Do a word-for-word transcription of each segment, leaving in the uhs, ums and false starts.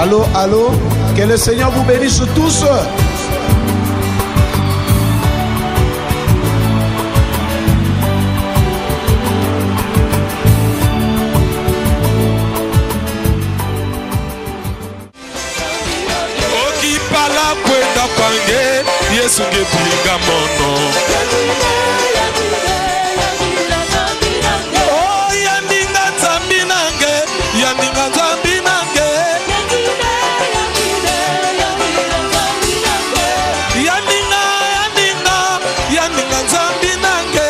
Allô, allô, que le Seigneur vous bénisse tous. Okipala kwenda kwange Yesu ngepilinga mono. Oh yandinga nzambi nange, yandinga nzambi nange. Yandinga, yandinga, yandinga nzambi nange.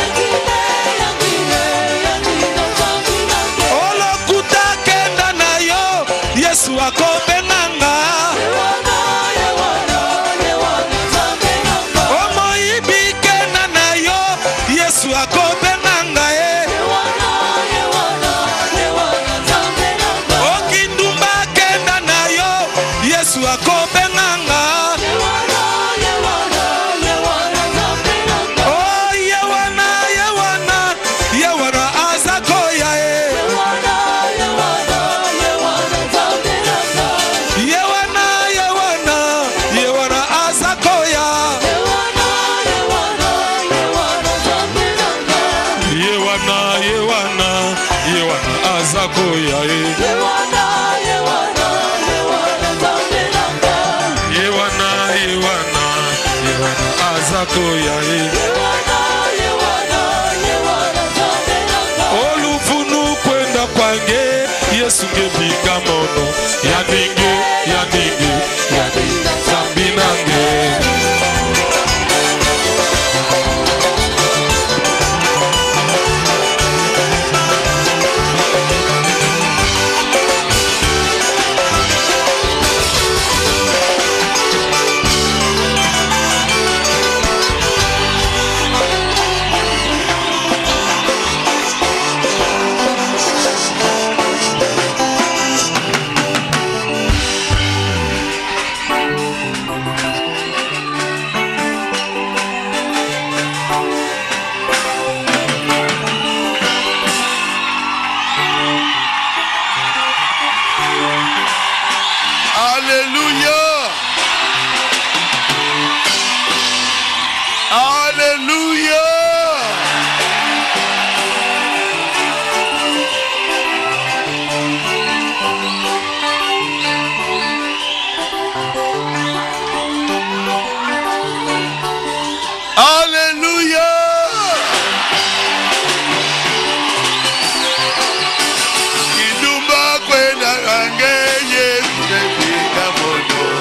Olo kuta kenda na yo, Yesu akobenanga. Yesu akobenanga e okindumba kenda na yo Yesu akobenanga oh yewana yewana yewana azakoya e yewana yewana yewana azakoya Yewana, Yewana, Yewana, Azakoya, Yewana, Yewana, Yewana, Zambinanga. Yewana, Yewana, Yewana, Azakoya, Yewana, Yewana, Yewana, Zambinanga. Olufunu kwenda kwange, Yesu ngepiga mono. Yadinge, yadinge, yadinge, Zambinange. Alléluia. Alléluia. Alléluia. Kidumba kwenda kwange Yesu ngepiga mono.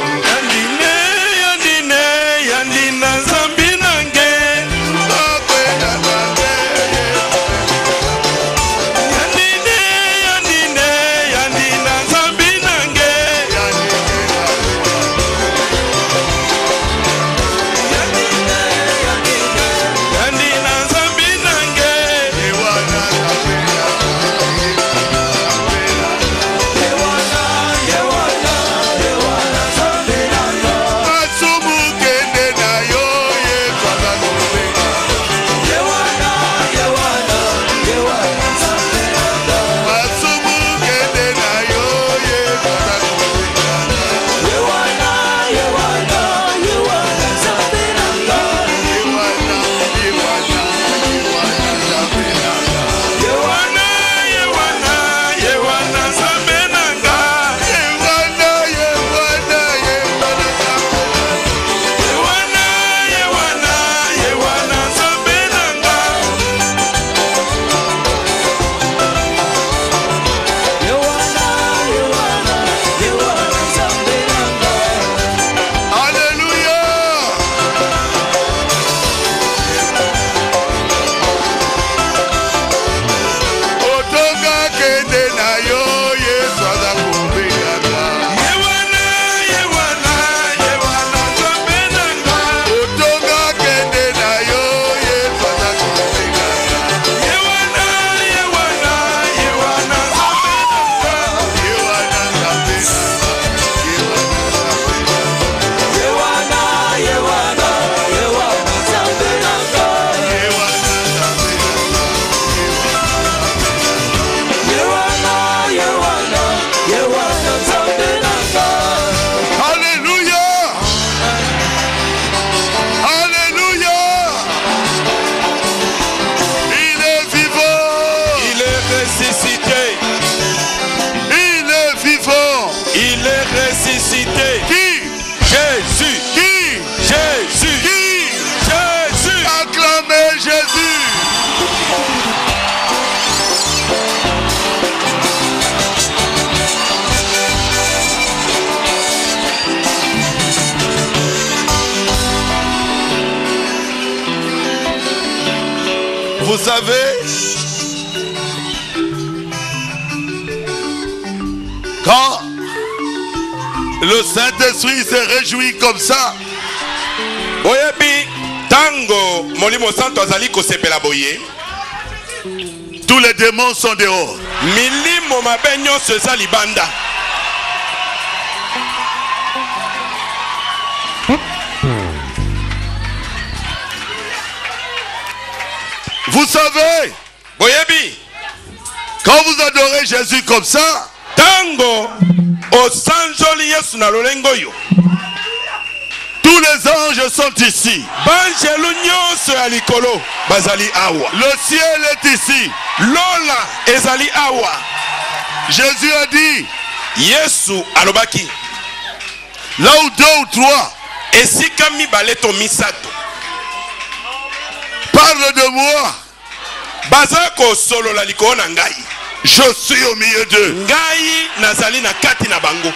Vous savez, quand le Saint-Esprit se réjouit comme ça, Oyebi tango molimo santo azali kosepela boye. tous les démons sont dehors. Milimo mabe nyonso eza libanda. Vous savez, Boyebi quand vous adorez Jésus comme ça, tango osanjoli Yesu na lolengo yo. tous les anges sont ici. Banjelu nyonso ya likolo bazali awa. Le ciel est ici. Lola ezali awa. Jésus a dit, Yesu alobaki là où deux ou trois esika mibale to misato parlent de moi, baza kosolola likolo na ngai, je suis au milieu d'eux. ngai nazali na kati na bango.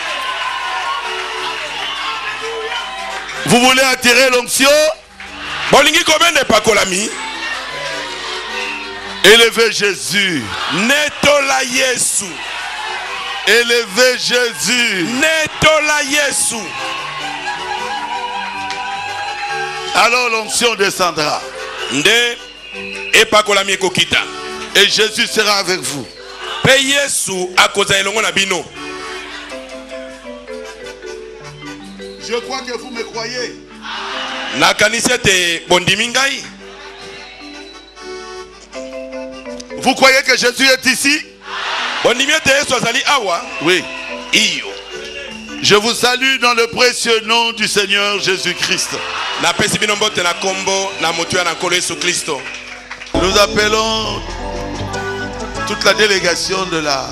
Vous voulez attirer l'onction? Bolingi kobende pakolami, Élevez Jésus. netola Yesu, Élevez Jésus. netola Yesu. Alors l'onction descendra. Nde epakolami ekokita. Et Jésus sera avec vous. Pe Yesu akoza elongo na bino. Je crois que vous me croyez. Nakanisi ete bondimi ngai. Vous croyez que Jésus est ici? Bondimi ete Yesu azali awa. Oui. Iyo. Je vous salue dans le précieux nom du Seigneur Jésus-Christ. Na pesi bino mbote na kombo na motu ya na nkolo Yesu Kristo. Nous appelons toute la délégation de la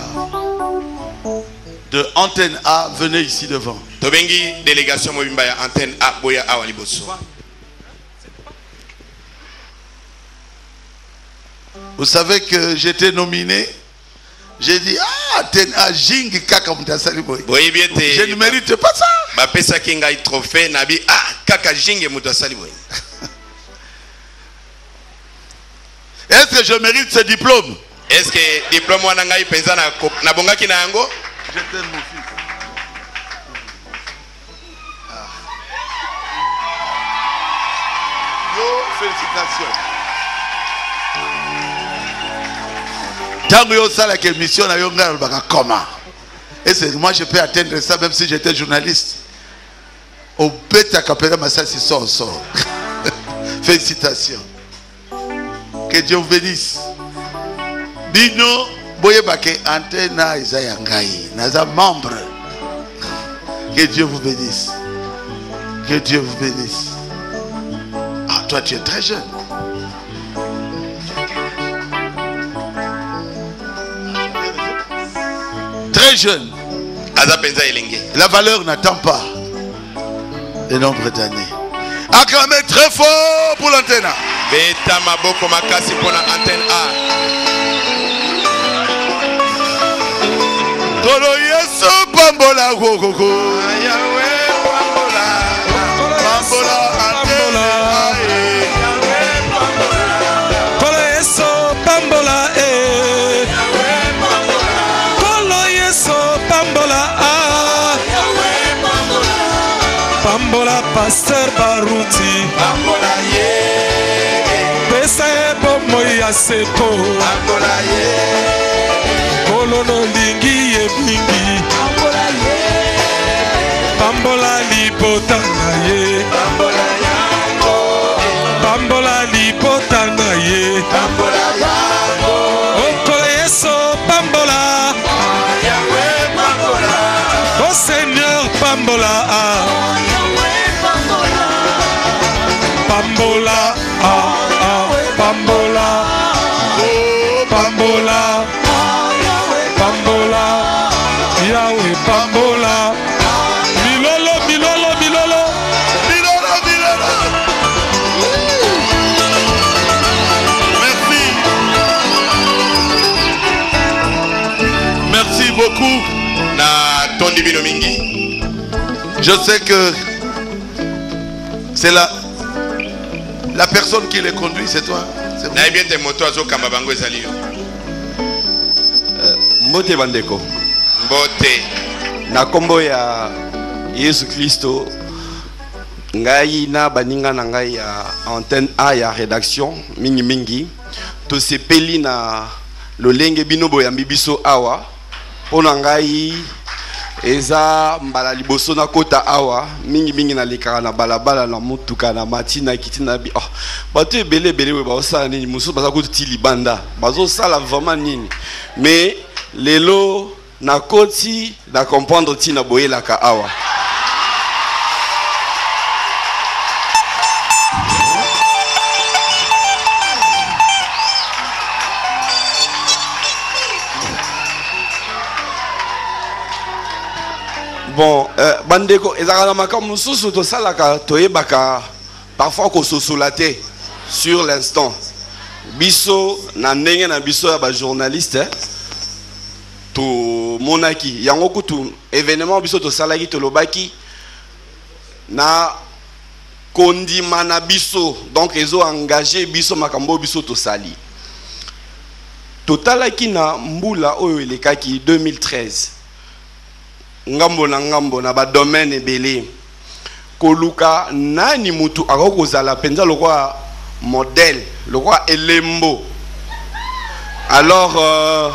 de Antenne A, venez ici devant. Tobengi délégation mobimba ya Antenne A boya awa liboso. Vous savez que j'étais nominé. J'ai dit, ah, Antenne A, Jing Kaka Mutasali boy. Boyebi ete Je ne mérite pas ça. ba pesa ki ngai trophée nabi ah kaka jinge mutu asali boye. Est-ce que je mérite ce diplôme? Est-ce que diplôme wana ngai penza na na bongaki na yango? Je t'aime mon fils. Ah. Yo, félicitations. Tango yo sala que mission na yo ngal baka comment? Est-ce que moi je peux atteindre ça même si j'étais journaliste? Au bêta capella masasi sort sort. Félicitations. Que Dieu vous bénisse. Bino boye bake antena Isaiah ngai naza membre. Que Dieu vous bénisse. Que Dieu vous bénisse. Ah, toi tu es très jeune. Très jeune. La valeur n'attend pas le nombre d'années. Acclamez très fort pour l'antenne. Beta maboko makasi pour la Antenne A. Tolo Yesu pambola gogogo. Ayawe pambola. Pambola Antenne A. Tolo Yesu pambola eh. Tolo Yesu pambola ah. Pambola Pasteur Baruti. Pambola ye. Pesa ebo moya seko. Pambola ye. Kolono lingi ye bingi. Pambola ye. Pambola libota na ye. Pambola yango. Pambola libota na ye. Pambola yango. Okolo Yesu pambola. Yahweh pambola. Oh Seigneur pambola ah. Pambola ah ah pambola. Oh, Pambola, Pambola, Yahweh Pambola, Milolo, Milolo, Milolo, Milolo, Milolo. Merci. Merci beaucoup. Na tondi bino mingi. Je sais que c'est la, la personne qui les conduit, c'est toi. Na bien te moto azo kamba bango ezali yo. Mbote bandeko. Mbote. Na kombo ya Yesu Kristo ngai na baninga na ngai ya antenne A ya rédaction mingi mingi to sepeli na lolenge bino boyambi biso awa pona ngai eza mbala liboso na kota awa mingi mingi na lekaka na balabala na mutuka na matina kiti na bi oh bato ebele ebele we baosala nini musu baza kuti libanda bazosala vraiment nini mais lelo na koti na comprendre tina boyelaka awa. Bon, euh, bandeko, ezaka makambo mususu to salaka toyebaka parfois ko sosolate sur l'instant. Biso na ndenge na biso ya ba journaliste to monaki yango kutu événement biso to salaki to lobaki na kondima na biso donc ezo engagé biso makambo biso to sali. Totalaki na mbula oyo elekaki deux mille treize. Ngambo na ngambo na ba domaine ebele koluka nani mutu akokozala penza lokwa modèle lokwa elembo alors euh,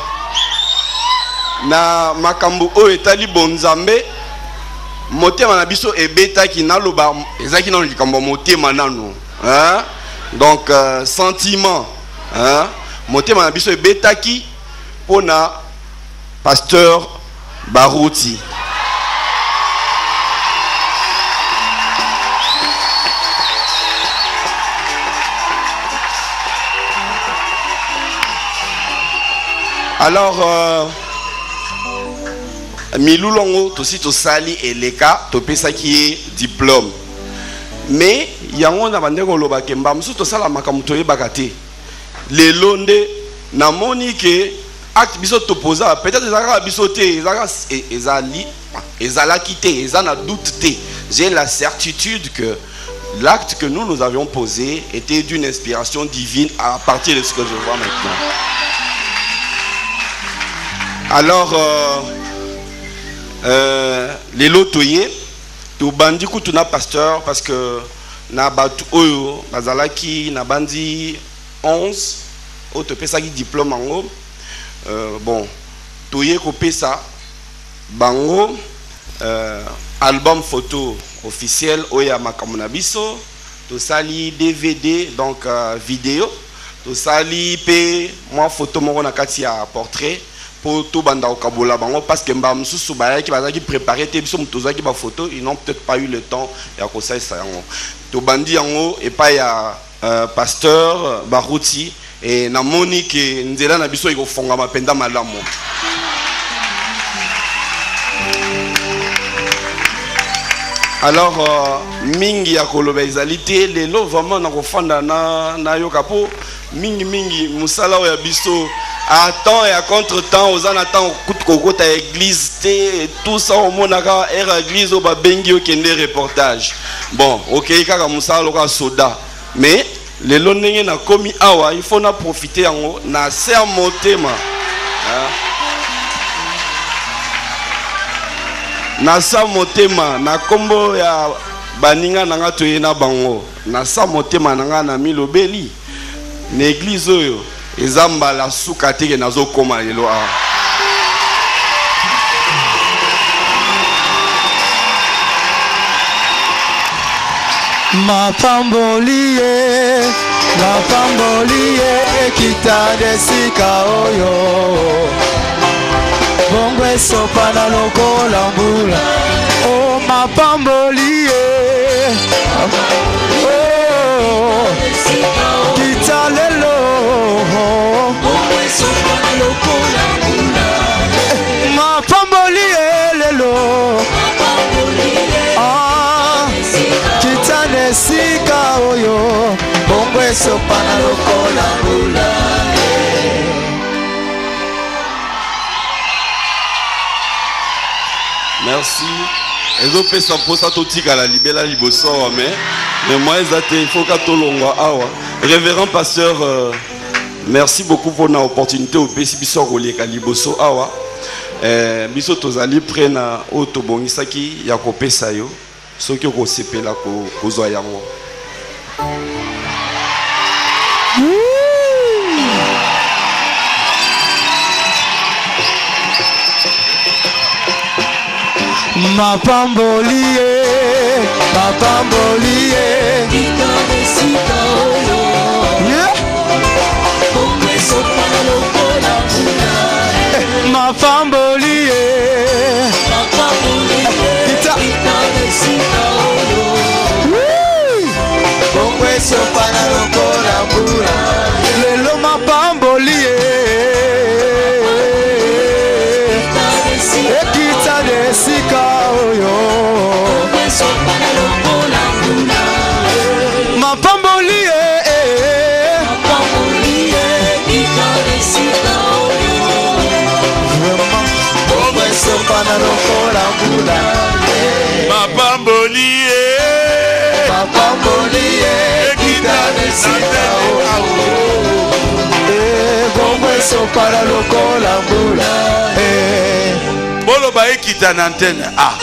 na makambo oyo etali bonzambe motema na biso ebetaki naloba ezaki na likambo motema nano hein donc euh, sentiment hein motema na biso ebetaki pona pasteur Barouti. Alors, euh, Milulongo, tosi to sali et leka, to pesa qui est diplôme. Mais, yango na bande ko loba kemba, msu to sala makamuto ye bakate. Le londe, na moni ke, acte biso to posa, peut-être ezaka biso te, ezaka ezali, ezala kite, ezana doute te. J'ai la certitude que l'acte que nous nous avions posé était d'une inspiration divine à partir de ce que je vois maintenant. Alors, euh, euh, les lotoyés, tout bandi koutuna pasteur parce que na batu oyo bazalaki na bandi onze auto pesa ki diplôme ango euh, bon toye ko pesa bango euh, album photo officiel oya makamuna biso to sali D V D donc euh, vidéo to sali pe moi photo moko na kati ya portrait pour tout banda au kabola bango parce que mba msusu ba ki bazaki préparer te biso mutozaki ba photo ils n'ont peut-être pas eu le temps ya ko ça ça yango to bandi yango et pas ya euh, pasteur Barouti et na Monique nzela na biso iko fonga mapenda malamu. Alors euh, mingi ya koloba ezalité lelo vraiment na kofanda na na yokapo mingi mingi musala ya biso à temps et à contre-temps aux en attend coup à église et tout ça au monde à église au babengi au kende reportage bon ok kaka musala loka soda mais les lonenge na komi awa il faut na profiter en na ser motema na sa motema na kombo ya baninga nanga toyena bango na sa motema nanga na milobeli na église oyo ezamba la soukate ke nazo koma lelo a mapambolie mapambolie kitade sika oyo bongo esopa na lokola mbula o mapambolie oh kitalelo mapambolie lelo ah kitane sika oyo bongo esopa na lokola mbula. Merci. Ezo pesa posa totika la libela liboso mais mais moi ezate il faut ka tolongwa awa. Révérend pasteur euh, merci beaucoup pour l'opportunité au pesi biso koleka liboso awa. Eh biso tozali prena o tobongisaki ya kopesa yo soki ko sepela ko kozwa yango. Mapambolie, mapambolie, yeah. Mapambolie, kita, lelo mapambolie, ekita desika. Mapambolie, mapambolie, kita desika eh bongo sopana lokola mbula eh bolo ba ekita na antenne ah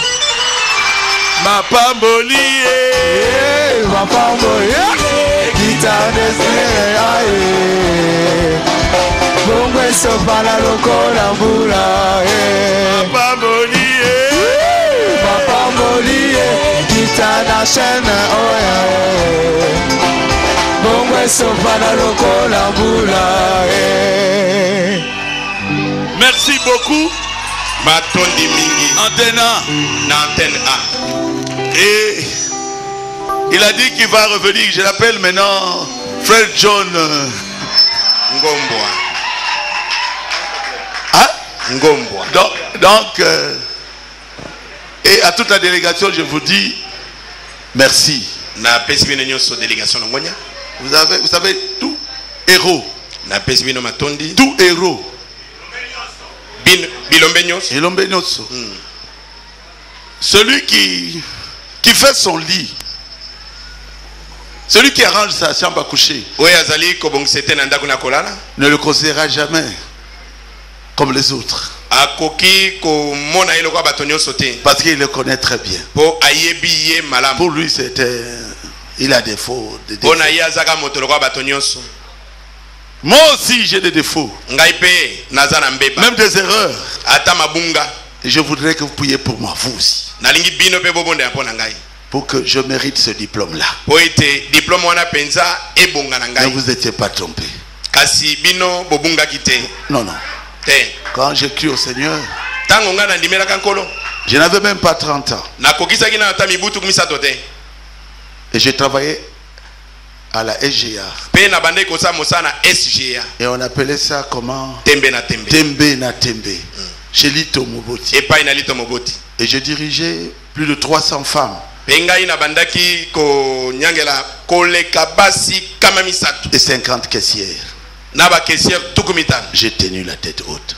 mapambolie eh mapambolie kita desika eh bongo sopana lokola mbula eh mapambolie mapambolie kita na chaîne oya bongo sopana lokola mbula eh. Merci beaucoup. Matondi mingi. Antenne A. Na antenne A. Et il a dit qu'il va revenir. Je l'appelle maintenant Frère John euh... Ngomboa. Hein? Ngomboa. Donc, donc euh... et à toute la délégation, je vous dis merci. Na pesibino nyoso délégation ngonya. Vous avez, vous savez, tout héros. Na pesibino matondi. Tout héros. Bin bilombe nyoso. Bilombe nyoso. Hmm. Celui qui qui fait son lit. Celui qui arrange sa chambre à coucher. Ne le considérera jamais comme les autres. Parce qu'il le connaît très bien. Pour lui, c'était. Il a des défauts. Des défauts. Moi aussi, j'ai des défauts. Même des erreurs. Et je voudrais que vous priez pour moi, vous aussi. Pour que je mérite ce diplôme-là. Ne vous étiez pas trompé. Non, non. Quand j'ai cru au Seigneur, je n'avais même pas trente ans. Et j'ai travaillé à la S G A. Et on appelait ça comment? Tembe na Tembe. Tembe na Tembe. Chez Lito Moboti. Et j'ai dirigé plus de trois cents femmes. Et cinquante caissières. J'ai tenu la tête haute.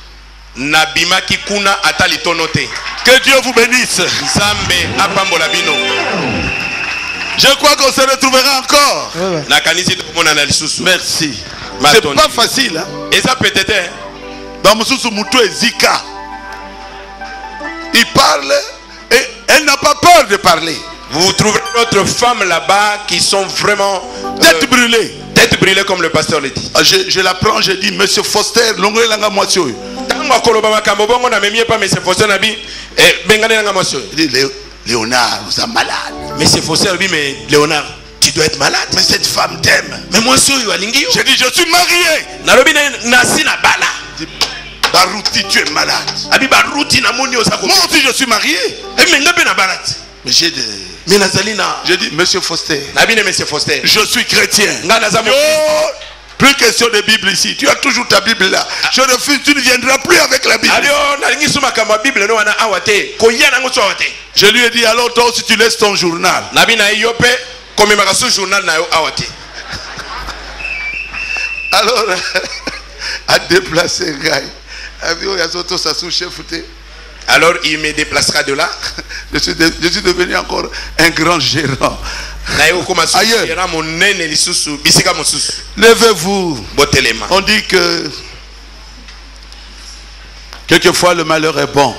Que Dieu vous bénisse. Je crois qu'on se retrouvera encore. Merci. C'est pas facile. Hein? Il parle et elle n'a pas peur de parler. Vous trouverez d'autres femmes là-bas qui sont vraiment euh, tête brûlée. Tête brûlée comme le pasteur le dit. Je, je la prends, je dis Monsieur Foster, l'onglet langa moitio. Il dit Léonard, vous êtes malade. Monsieur Foster lui mais Léonard, tu dois être malade. Mais cette femme t'aime. Mais moi je dis je suis marié. Barouti, tu es malade. Moi aussi je suis marié. Mais j'ai des... Je dis Monsieur Foster. Je suis chrétien. Oh, plus question de Bible ici. Tu as toujours ta Bible là. Je refuse, tu ne viendras plus avec la Bible. Je lui ai dit alors toi aussi tu laisses ton journal. Alors, à déplacer Gaï. Alors il me déplacera de là. Je suis, de, je suis devenu encore un grand gérant. Ailleurs. Levez-vous. On dit que quelquefois le malheur est bon.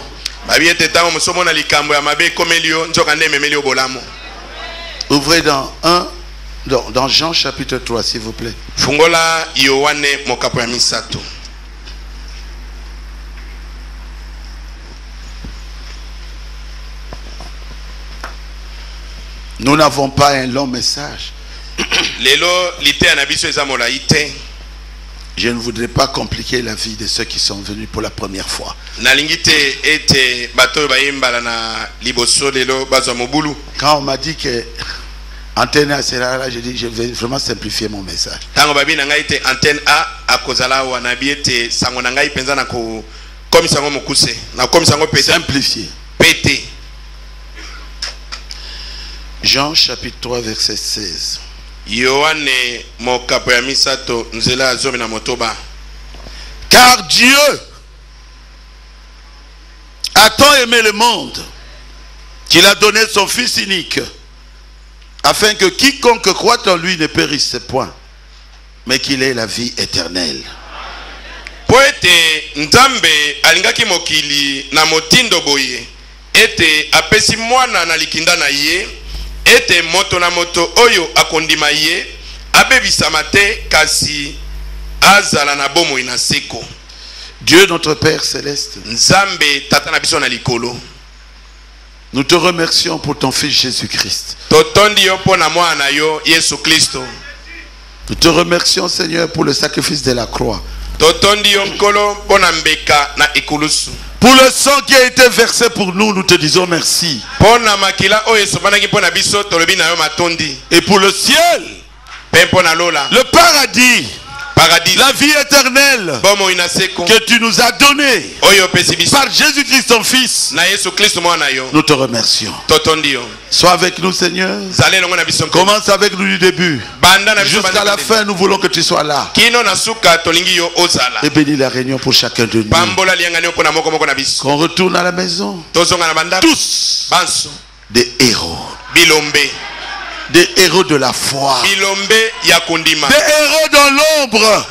Ouvrez dans un, dans, dans Jean chapitre trois, s'il vous plaît. Fungola Yohane mokapo ya misato. Nous n'avons pas un long message. Je ne voudrais pas compliquer la vie de ceux qui sont venus pour la première fois. Quand on m'a dit que Antenne A sera là, j'ai dit je vais vraiment simplifier mon message. Simplifier. Jean chapitre trois verset seize. Car Dieu a tant aimé le monde qu'il a donné son Fils unique, afin que quiconque croit en lui ne périsse point, mais qu'il ait la vie éternelle. Poete Nzambe alingaki mokili na motindo boye ete apesi mwana na likinda na ye ete moto na moto oyo akondima ye abebisama te kasi azala na bomo ina seko. Dieu notre Père céleste, Nzambe tata na biso na likolo, nous te remercions pour ton Fils Jésus-Christ. Totondi yo pona mwana yo Yesu Kristo. Nous te remercions Seigneur pour le sacrifice de la croix. Totondi yo nkolo pona mbeka na ikulusu. Pour le sang qui a été versé pour nous, nous te disons merci. Et pour le ciel, le paradis, paradis, la vie éternelle que tu nous as donnée par Jésus-Christ ton Fils, nous te remercions. Sois avec nous Seigneur. Commence avec nous du début jusqu'à la fin. Nous voulons que tu sois là et bénis la réunion pour chacun de nous. Qu'on retourne à la maison tous des héros, des héros de la foi, des héros dans l'ombre.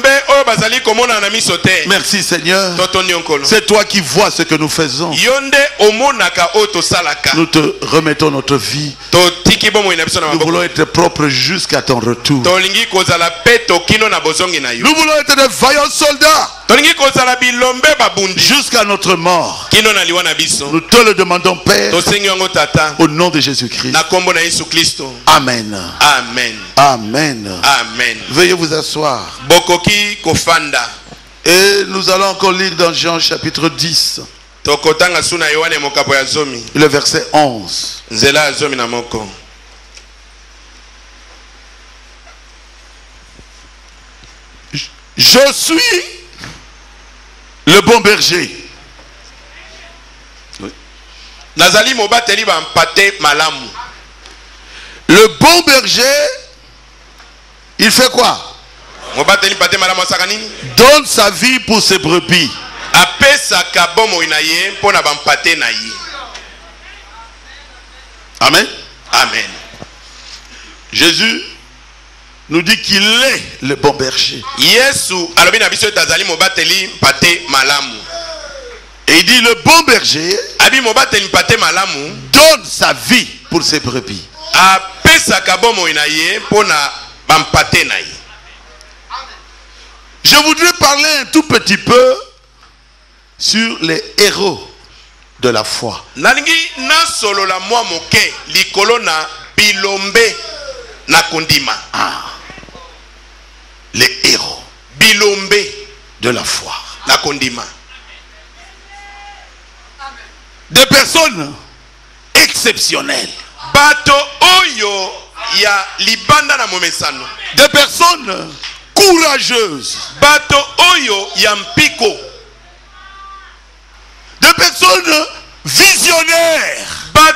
Merci Seigneur, c'est toi qui vois ce que nous faisons. Nous te remettons notre vie. Nous voulons être propres jusqu'à ton retour. Nous voulons être des vaillants soldats jusqu'à notre mort. Nous te le demandons Père, au nom de Jésus-Christ. Amen. Amen. Amen. Amen. Veuillez vous asseoir. Bokoki kofanda. Et nous allons encore lire dans Jean chapitre dix. Le verset onze. Je suis le bon berger. Oui. Le bon berger, il fait quoi? Donne sa vie pour ses brebis. Amen. Amen. Jésus nous dit qu'il est le bon berger. Et il dit le bon berger donne sa vie pour ses brebis. Je voudrais parler un tout petit peu sur les héros de la foi. Ah. Les héros de la foi. Des personnes exceptionnelles. Des personnes courageuses. Des personnes visionnaires.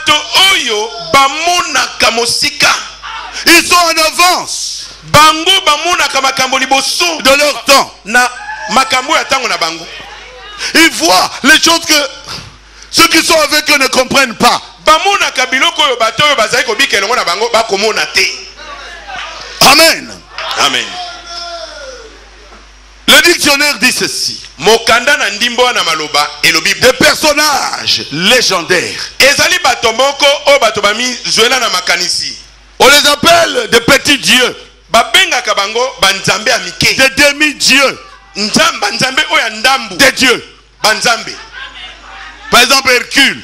Ils sont en avance de leur temps. Ils voient les choses que Ceux qui sont avec eux ne comprennent pas. Amen. Amen. Le dictionnaire dit ceci. Des personnages légendaires. On les appelle des petits dieux. Des demi-dieux. Des dieux. Par exemple, Hercule.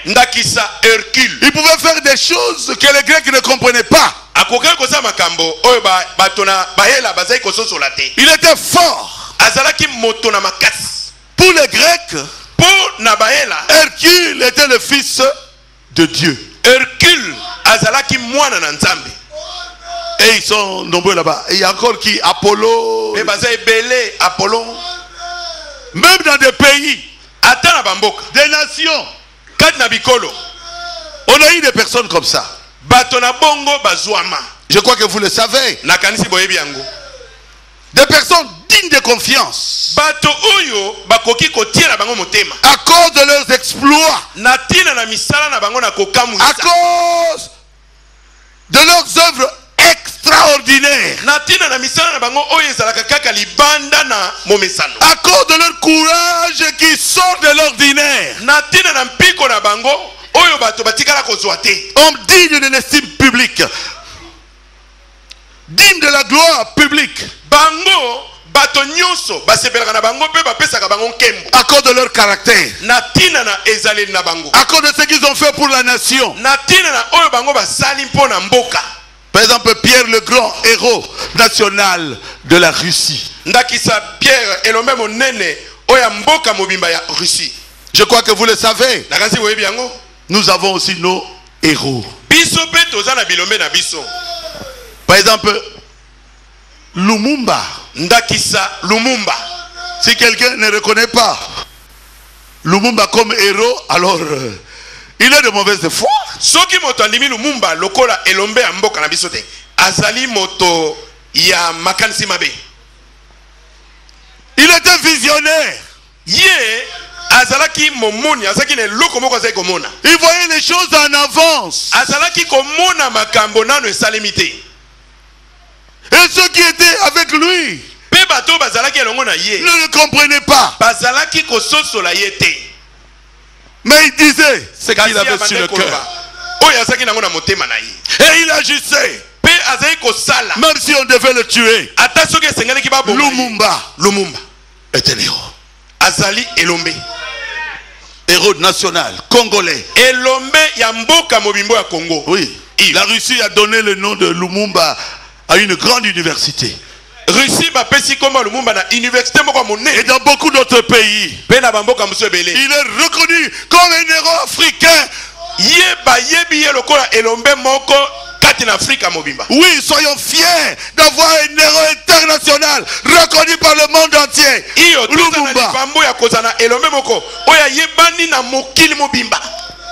Il pouvait faire des choses que les Grecs ne comprenaient pas. Il était fort. Pour les Grecs, Hercule était le fils de Dieu. Hercule et ils sont nombreux là-bas. Et il y a encore qui? Apollo. Apollon. Même dans des pays, des nations, on a eu des personnes comme ça. Je crois que vous le savez. Des personnes dignes de confiance. À cause de leurs exploits. À cause de leurs œuvres extraordinaires. À cause de leur courage qui sort de l'ordinaire. Homme digne de l'estime publique. Digne de la gloire publique. À cause de leur caractère. À cause de ce qu'ils ont fait pour la nation. Par exemple, Pierre le grand héros national de la Russie. Je crois que vous le savez. Nous avons aussi nos héros. Par exemple, Lumumba. Lumumba. Si quelqu'un ne reconnaît pas Lumumba comme héros, alors euh, il est de mauvaise foi. Soki moto andimi Lumumba lokola elombe ya mboka na biso te. Azali moto ya makanisi mabe. Il était visionnaire. Ye azalaki momoni, azalaki ne loko moko azali komona. Il voyait les choses en avance. Azalaki komona makambo nano esalimite. Et ceux qui étaient avec lui ne le comprenaient pas. Mais il disait ce qu'il avait sur le cœur. Et il agissait. Même si on devait le tuer. Lumumba, Lumumba était l'héros. Azali Elombe. Héros national, congolais. Elombe Yamboka Mobimbo ya Congo. Oui. La Russie a donné le nom de Lumumba à une grande université. Russie ba pesi komba Lumumba na université moko monene. Et dans beaucoup d'autres pays. Pena bamboka musebele. Il est reconnu comme un héros africain. Yeba yebi ye lokola Elombe moko kati na Afrika mobimba. Oui, soyons fiers d'avoir un héros international reconnu par le monde entier. Iyo Lumumba. Bambo ya kozana Elombe moko oya yebani na mokili mobimba.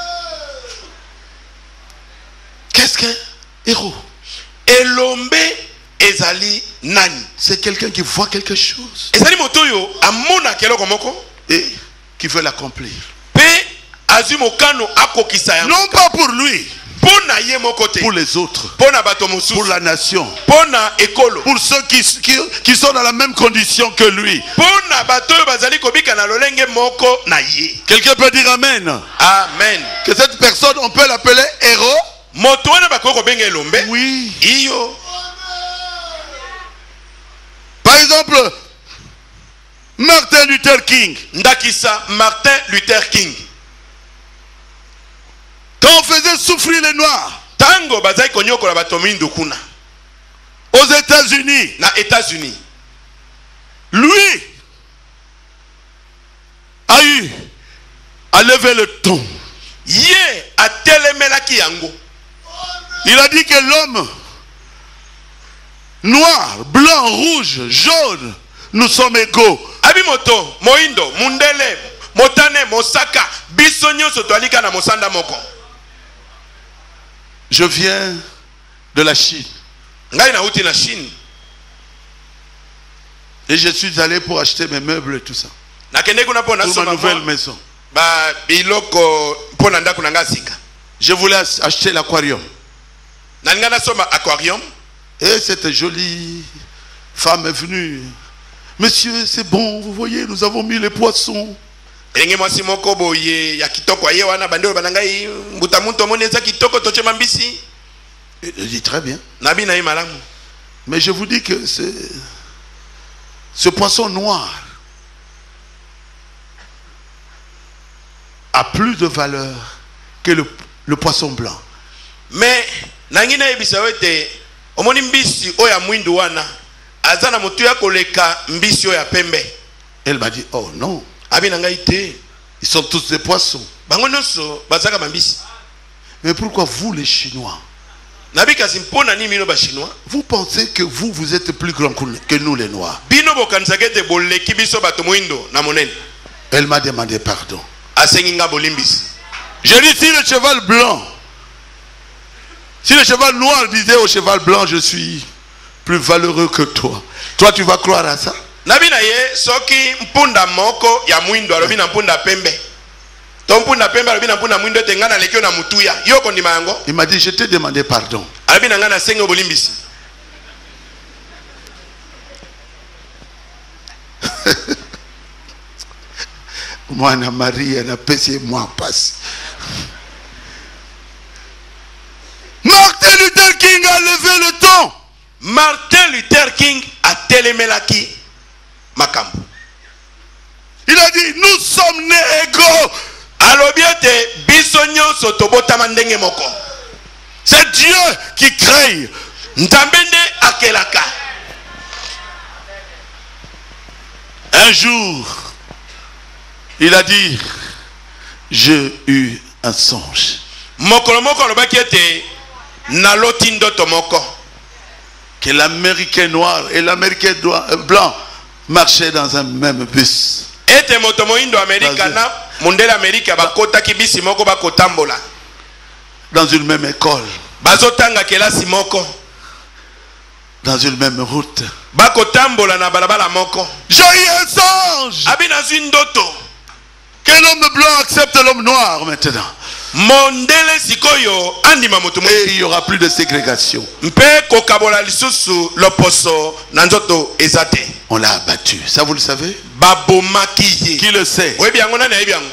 Qu'est-ce qu'un héros? Elombe ezali nani? C'est quelqu'un qui voit quelque chose. Ezali motoyo amona keloko moko et qui veut l'accomplir. Pe azumo kano akokisa yango. Non pas pour lui. Pona ye moko te. Pour les autres. Pona bato mosusu. Pour la nation. Pona ekolo. Pour ceux qui, qui, qui sont dans la même condition que lui. Pona bato bazali kobika na lolenge moko na ye. Quelqu'un peut dire amen. Amen. Que cette personne on peut l'appeler héros. Oui. Iyo. Par exemple, Martin Luther King. Ndakisa Martin Luther King. Quand on faisait souffrir les Noirs. Tango bazai konyoko la batomindu kuna. Aux États-Unis. Na États-Unis. Lui a eu à lever le ton. Ye a telemelaki yango. Il a dit que l'homme noir, blanc, rouge, jaune, nous sommes égaux. Abimoto, Moindo, Mundele, Motane, Mosaka, Bissonyo Sotolika na Mosanda Moko. Je viens de la Chine. Ngai na uti na Chine. Et je suis allé pour acheter mes meubles et tout ça. Na kende kuna po na pour ma nouvelle maison. ba biloko pona ndako nanga sika. Je voulais acheter l'aquarium. Nanga na soma aquarium. Et cette jolie femme est venue. Monsieur, c'est bon, vous voyez, nous avons mis les poissons. Elenge mwasi moko boye ya kitoko ye wana bandelo banangai mbuta muntu moneza kitoko toche mambisi. Il dit très bien. Nabi na malamu. Mais je vous dis que c'est ce poisson noir a plus de valeur que le, le poisson blanc. Mais nangina ebisa wete omoni mbisi oya mwindu wana azana mutu ya koleka mbisi oya pembe. Elle m'a dit oh non. Abi nangai te. Ils sont tous des poissons. Bango nyonso bazaka mambisi. Mais pourquoi vous les Chinois? Nabi kasi mpona ni mino ba chinois. Vous pensez que vous vous êtes plus grands que nous les noirs? Bino bokanisa te boleki biso bato mwindo na monene. Elle m'a demandé pardon. Asenginga bolimbisi. Je dis si le cheval blanc, si le cheval noir disait au cheval blanc je suis plus valeureux que toi, toi tu vas croire à ça? Nabi na ye soki mpunda moko ya mwindo alobi na mpunda pembe. To mpunda pembe alobi na mpunda mwindo te ngana lekio na mutuya. Yo kondima yango. Il m'a dit je t'ai demandé pardon. Alobi na ngana sengo bolimbisi. Mwana Maria na pesi moi passe. Martin Luther King a levé le ton. Martin Luther King a telemelaki makambo. Il a dit nous sommes nés égaux. Alobiete biso nyonso tobotama ndenge moko. C'est Dieu qui crée. Ntambende akelaka. Un jour, il a dit j'ai eu un songe. Mokolo moko alobaki ete naloti ndoto moko. Que l'Américain noir et l'Américain blanc marchaient dans un même bus. Ete moto moindo Amerika na mondela Amerika bakota kibisi moko bakotambola. Dans une même école. Bazotanga kelasi moko. Dans une même route. Bakotambola na balabala moko. J'ai eu un songe. Abi na ndoto. Que l'homme blanc accepte l'homme noir maintenant. Mondele sikoyo andima moto mo. Et il n'y aura plus de ségrégation. Mpe kokabola lisusu loposo na nzoto ezate. On l'a abattu. Ça vous le savez? Babomaki. Qui le sait? Oui bien on a na bien.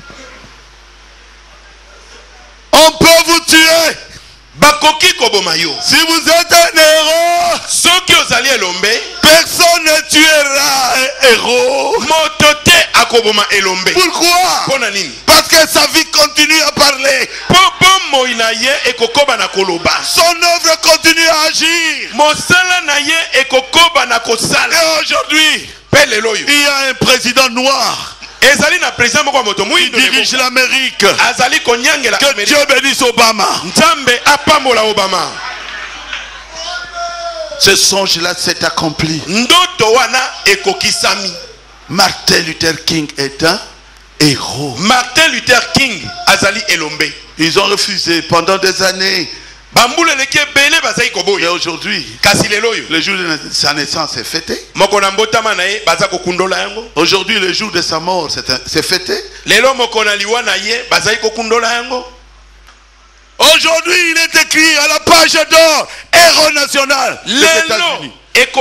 On peut vous tuer. Bakoki kobomayo. Si vous êtes un héros, soki ozali elombe, personne ne tuera un héros. Motote akoboma elombe. Pourquoi? Pona nini? Parce que sa vie continue à parler. Popo moina ye ekokoba na koloba. Son œuvre continue à agir. Mosala na ye ekokoba na kosala. Et aujourd'hui, il y a un président noir. Il dirige l'Amérique. Que Dieu bénisse Obama. Obama. Ce songe-là s'est accompli. Martin Luther King est un héros. Martin Luther King azali elombe. Ils ont refusé pendant des années. Et aujourd'hui, le jour de sa naissance est fêté. Aujourd'hui, le jour de sa mort, c'est fêté. Aujourd'hui, il est écrit à la page d'or, héros national des États-Unis.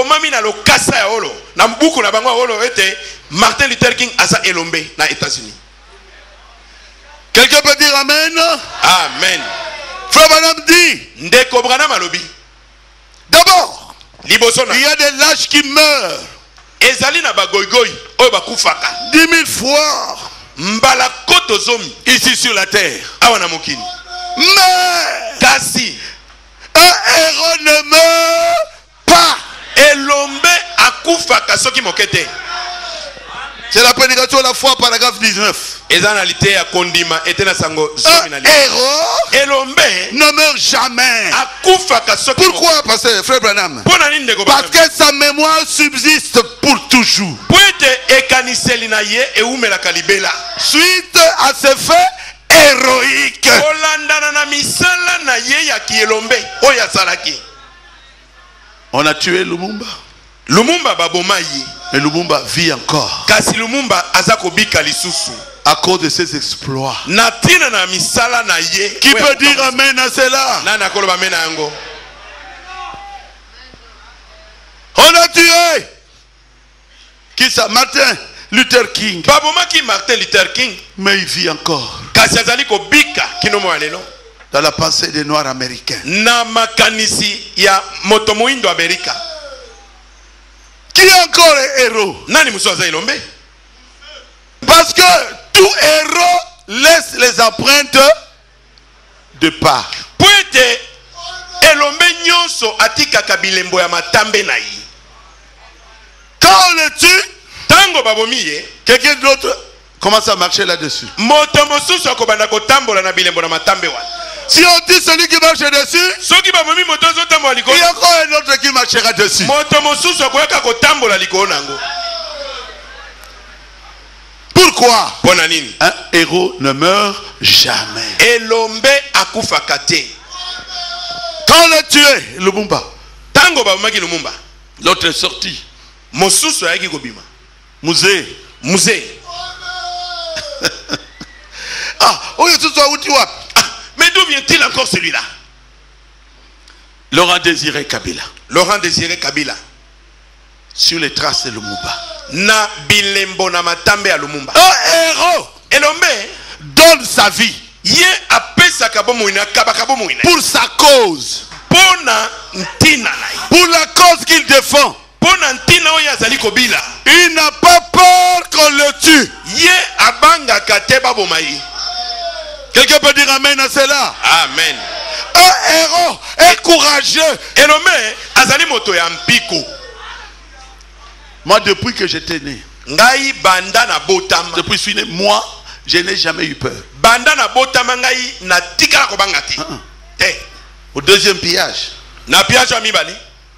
Martin Luther King asa elombe na États-Unis. Quelqu'un peut dire amen? Amen. Frère Branham dit, d'abord, il y a des lâches qui meurent dix mille fois ici sur la terre. Mais un héros ne meurt pas. C'est la prédication de la foi, paragraphe dix-neuf. Un héros ne meurt jamais. Pourquoi, pasteur frère Branham? Parce que sa mémoire subsiste pour toujours. Suite à ces faits héroïques, on a tué Lumumba. Lumumba babomayi. Et Lumumba vit encore. kasi Lumumba aza kobika lisusu À cause de ses exploits. na tina na misala na ye. Qui peut dire amen à cela? nani akoloba amen na yango? On a tué. Qui ça? Martin Luther King. babomaki Martin Luther King Mais il vit encore. kasi azali kobika kino mwa lelo Dans la pensée des Noirs américains. na makanisi ya moto moindo Amerika. Qui est encore un héros? Nani muso aza ilombe? Parce que tout héros laisse les empreintes de part. Po ete elombe nyonso atikaka bilembo ya matambe na ye. Quand on le tue, Tango babomi ye, quelqu'un d'autre commence à marcher là-dessus. moto mosusu akobanda kotambola na bilembo na matambe wana. Si on tue celui qui marche dessus, Soki babomi moto azotambola il likolo, y a encore un autre qui marchera dessus. moto mosusu akoyaka kotambola likolo nango. Pourquoi? Pona nini? Un héros ne meurt jamais. Elombe akufaka te. Quand on l'a tué, Lumumba, Tango babomaki Lumumba, l'autre est sorti. mosusu ayaki kobima. Musée. Musée. Ah, oh, tout ça, où tu vois? Ah, mais d'où vient-il encore celui-là? Laurent Désiré Kabila. Laurent Désiré Kabila. Sur les traces de Lumumba. Na bilembo na matambe ya Lumumba. Un héros Elombe donne sa vie ye apesaka bomoina kabaka bomoina pour sa cause, pona ntina na ye. pour la cause qu'il défend. Pona ntina oyo azali kobila. Il n'a pas peur qu'on le tue. Ye abangaka te baboma ye. Quelqu'un peut dire amen à cela? Amen. Un héros est courageux. Elombe azali moto ya mpiko. Moi, depuis que j'étais né, Ngai banda na botama. depuis que je suis né, moi, je n'ai jamais eu peur. Banda na botama ngai na tika ko banga te. Uh-uh. Te. Au deuxième pillage. Na piacho ya mibali.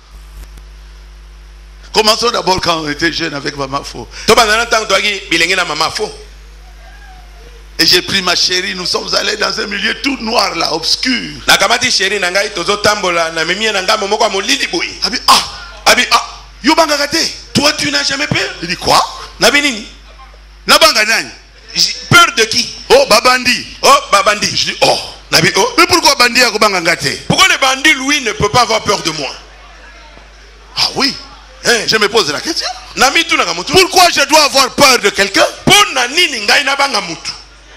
Commençons d'abord quand on était jeune avec Maman Fo. To banda na tango toaki bilenge na mama fo. Et j'ai pris ma chérie, nous sommes allés dans un milieu tout noir là, obscur. Na kamati sheri na ngai tozo tambola na memi na ngai momoko molili boy. Abi, ah, Abi ah, Yobanga Gate. toi tu n'as jamais peur? Il dit quoi? Nabi nini? Nabanga Nani. J- Peur de qui? Oh, Babandi. Oh, babandi. Je dis, oh. Nabi oh. Mais pourquoi Bandi a Kobanga Gate? Pourquoi le bandit, lui, ne peut pas avoir peur de moi? Ah oui. Hein? Je me pose la question. Nami tu nanga mutu. Pourquoi je dois avoir peur de quelqu'un? Pona nini ngai na banga mutu?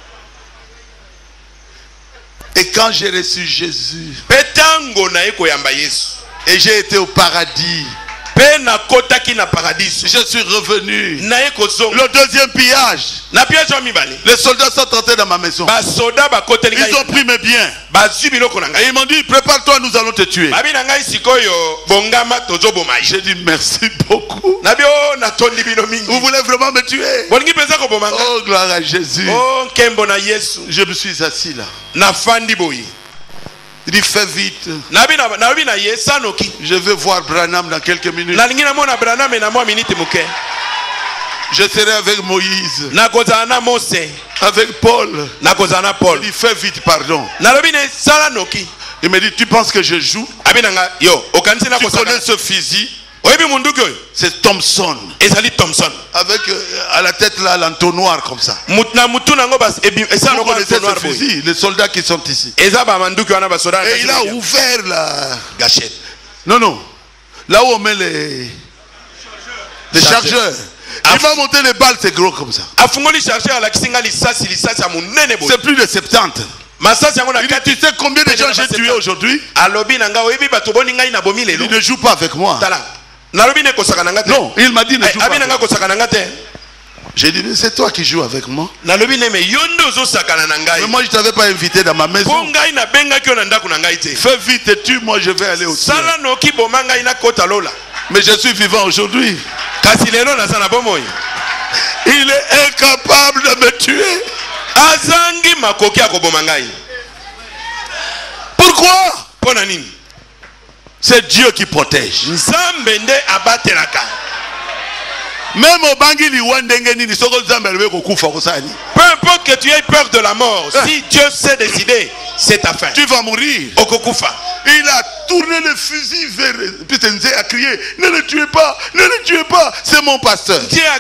Et quand j'ai reçu Jésus Petango na eko yamba Yesu. et j'ai été au paradis, Pe na kotaki na paradis. je suis revenu. Na eko zongo. Le deuxième pillage, Na piacho mibali. les soldats sont entrés dans ma maison. Ba soda ba koteli ngai. Ils ont pris mes biens. Ba zubi loko na Et ngai. ils m'ont dit, prépare-toi, nous allons te tuer. Babi na ngai sikoyo bongama tozo bomai. J'ai dit, merci beaucoup. Nabi oh na tondi bino mingi. Vous voulez vraiment me tuer? Bolingi penza ko bomanga. Oh, gloire à Jésus. Oh kembo na Yesu. Je me suis assis là. Na fandi boyi. Il dit, fais vite. Nabi na nabi na ye sanoki. Je vais voir Branham dans quelques minutes. Na lingi na mona Branham na mwa minute muke. Je serai avec Moïse, Na kozana na Mose. avec Paul. Na kozana Paul. Il dit, fais vite, pardon. Na lobi ne sala noki. Il me dit, tu penses que je joue? Abi na nga yo okanisi na Tu kosaka. connais ce fusil? Oyebi munduki oyo. C'est Thompson. Ezali Thompson. Avec euh, à la tête là l'entonnoir comme ça. Mut na mutu nango bas ebi esa Vous no connaissez noir ce boy. fusil? Les soldats qui sont ici. Eza ba manduki wana ba soda. Et il a ouvert la gâchette. Non, non. Là où on met les, les chargeurs. Il va monter les balles, c'est gros comme ça. Afungoli chargeur la kisinga lisasi lisasi ya munene boy. C'est plus de soixante-dix. Masasi yango na Il dit, kati. tu sais combien de gens j'ai tué aujourd'hui? Alobi na nga oyebi bato boni ngai na bomi lelo. Il ne joue pas avec moi. Tala. Nalobi ne kosaka na nga te. Non, il m'a dit ne joue pas. Abi na nga avec moi. kosaka na nga te. J'ai dit, mais c'est toi qui joues avec moi. Nalobi ne me yondo zo sakana na ngai. Mais moi, je ne t'avais pas invité dans ma Po maison. ngai na benga kyo na ndako na ngai te. Fais vite et tue, moi je vais aller au ciel. Sala noki boma ngai na kota lola. Mais je suis vivant aujourd'hui. Kasi lelo na sana bomoi. Il est incapable de me tuer. Azangi makoki akoboma ngai. Pourquoi? Pona nini? C'est Dieu qui protège. Nzambe nde abatelaka. Même au bangi liwandenge nini soko nzambe alwe kokufa kosani. Peu importe que tu aies peur de la mort, si Dieu s'est décidé, c'est ta fin. Tu vas mourir. Okokufa. Il a tourné le fusil vers... Puis Nzé a crié, ne le tuez pas, ne le tuez pas, c'est mon pasteur.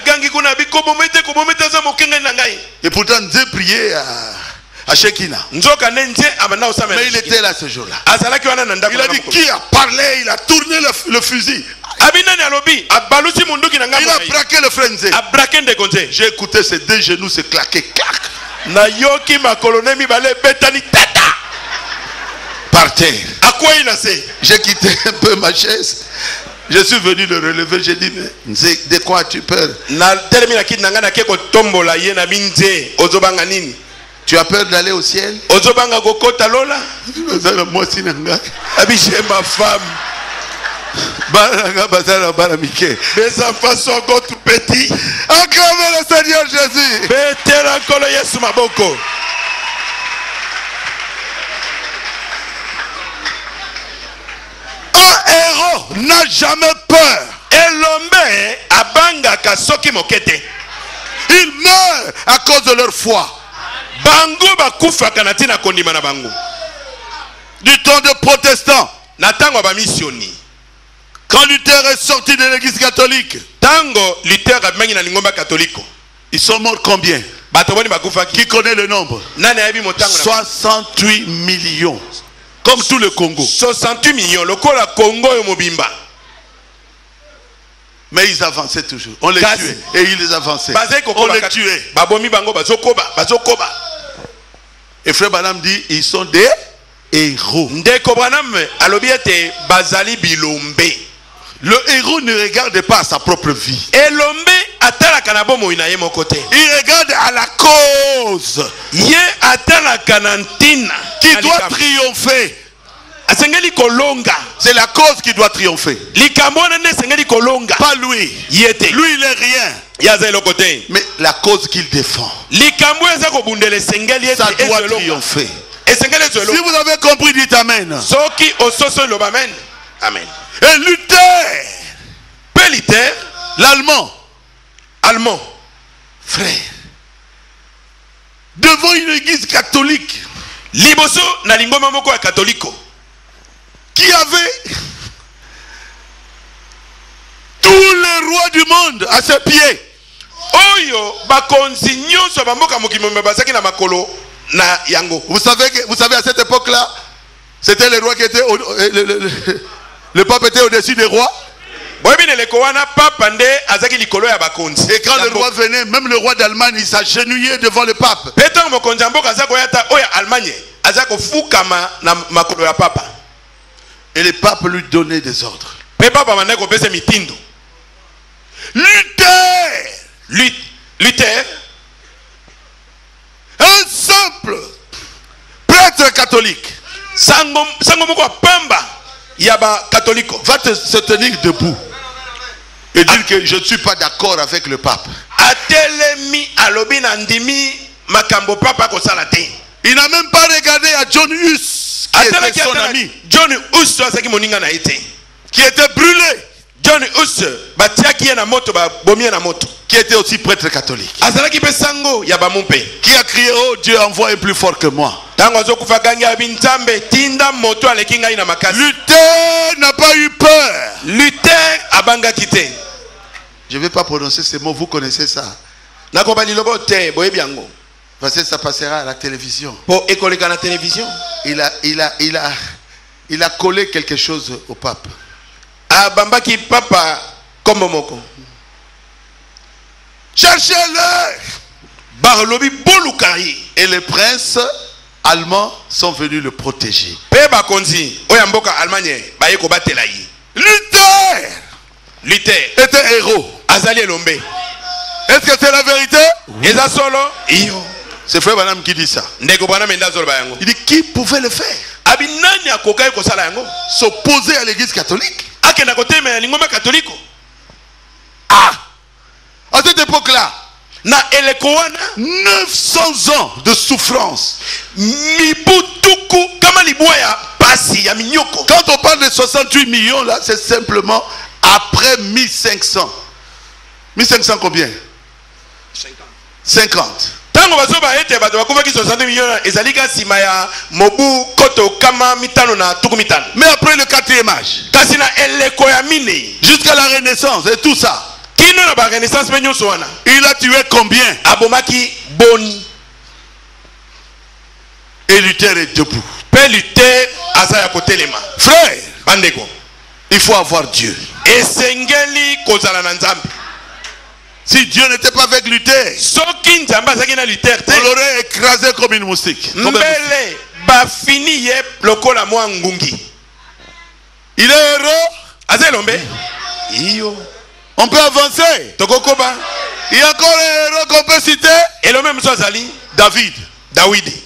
Et pourtant Nzé priait à, à Shekina. Mais il était là ce jour-là. Il a dit, qui a parlé, il a tourné le, le fusil. Il a braqué le frère Nzé. J'ai écouté ses deux genoux se claquer. Clac. Par terre. J'ai quitté un peu ma chaise. Je suis venu le relever. J'ai dit, mais Nzé, de quoi as-tu peur? Tu as peur d'aller au ciel? J'ai ma femme. Mes enfants sont encore tout petits. Acclamez le Seigneur Jésus. Un héros n'a jamais peur. Ils meurent à cause de leur foi. Du temps de protestants, quand Luther est sorti de l'église catholique, ils sont morts combien? Qui connaît le nombre? soixante-huit millions. Comme tout le Congo. soixante-huit millions. Le Congo est mobimba. Mais ils avançaient toujours. On les tuait. Et ils les avançaient. On les tuait. Et Frère Branham dit, ils sont des héros. Le héros ne regarde pas à sa propre vie. Il regarde à la cause qui doit triompher. C'est la cause qui doit triompher. Pas lui. Lui, il n'est rien. Mais la cause qu'il défend, ça doit triompher. Si vous avez compris, dites Amen. Amen. Et Luther, l'allemand, allemand, frère, devant une église catholique, liboso na lingoma moko ya catholique, qui avait tous les rois du monde à ses pieds. Oyo bakonzi nyonso bamboka mokimo bazaki na makolo na yango. Vous savez que, vous savez à cette époque-là, c'était le roi qui était au, le, le, le, le pape était au-dessus des rois. Et quand le roi venait, même le roi d'Allemagne, il s'agenouillait devant le pape. Et le pape lui donnait des ordres. Luther, Luther, un simple prêtre catholique, va te, se tenir debout et dire que je ne suis pas d'accord avec le pape. Il n'a même pas regardé à John Hus, qui était son ami, John Hus, qui était brûlé, John Hus, qui était aussi prêtre catholique, qui a crié, oh Dieu, envoie un plus fort que moi. Luther n'a pas eu peur. Luther abanga quitté. Je ne vais pas prononcer ces mots, vous connaissez ça. Parce que ça passera à la télévision. Pour écoler à la télévision. Il a, il a, il a, il a collé quelque chose au pape. Abambaki papa comme moko. Cherchez-le. Barlobi bolukari. Et les princes allemands sont venus le protéger. Luther, Luther était héros. Azali Lombe. Est-ce que c'est la vérité? Oui. C'est Frère Branham qui dit ça. Il dit qui pouvait le faire? S'opposer à l'église catholique. Ah, à cette époque-là, neuf cents ans de souffrance. Quand on parle de soixante-huit millions là, c'est simplement après mille cinq cents. mille cinq cents combien? cinquante. tango bazoba ete bato bakufaki soixante millions ezalika sima ya mobu koto kama mitano na tuku mitano. Mais après le quatrième âge, kasi na eleko ya mine jusqu'à la Renaissance et tout ça, kino na ba renaissance pe nyonso wana il a tué combien? abomaki boni. Et Luther est debout. Pe Luther aza ya kotelema. Frère, bandeko, il faut avoir Dieu. esengeli kozala na nzambe. Si Dieu n'était pas avec Luther, soki nzambe azaki na Luther te, on l'aurait écrasé comme une moustique. Comme un moustique. mbele bafini ye lokola mwa ngungi. Il est héros. aza elombe iyo On peut avancer. tokokoba. Il y a encore un héros qu'on peut citer. elombe mosu azali David. Dawidi.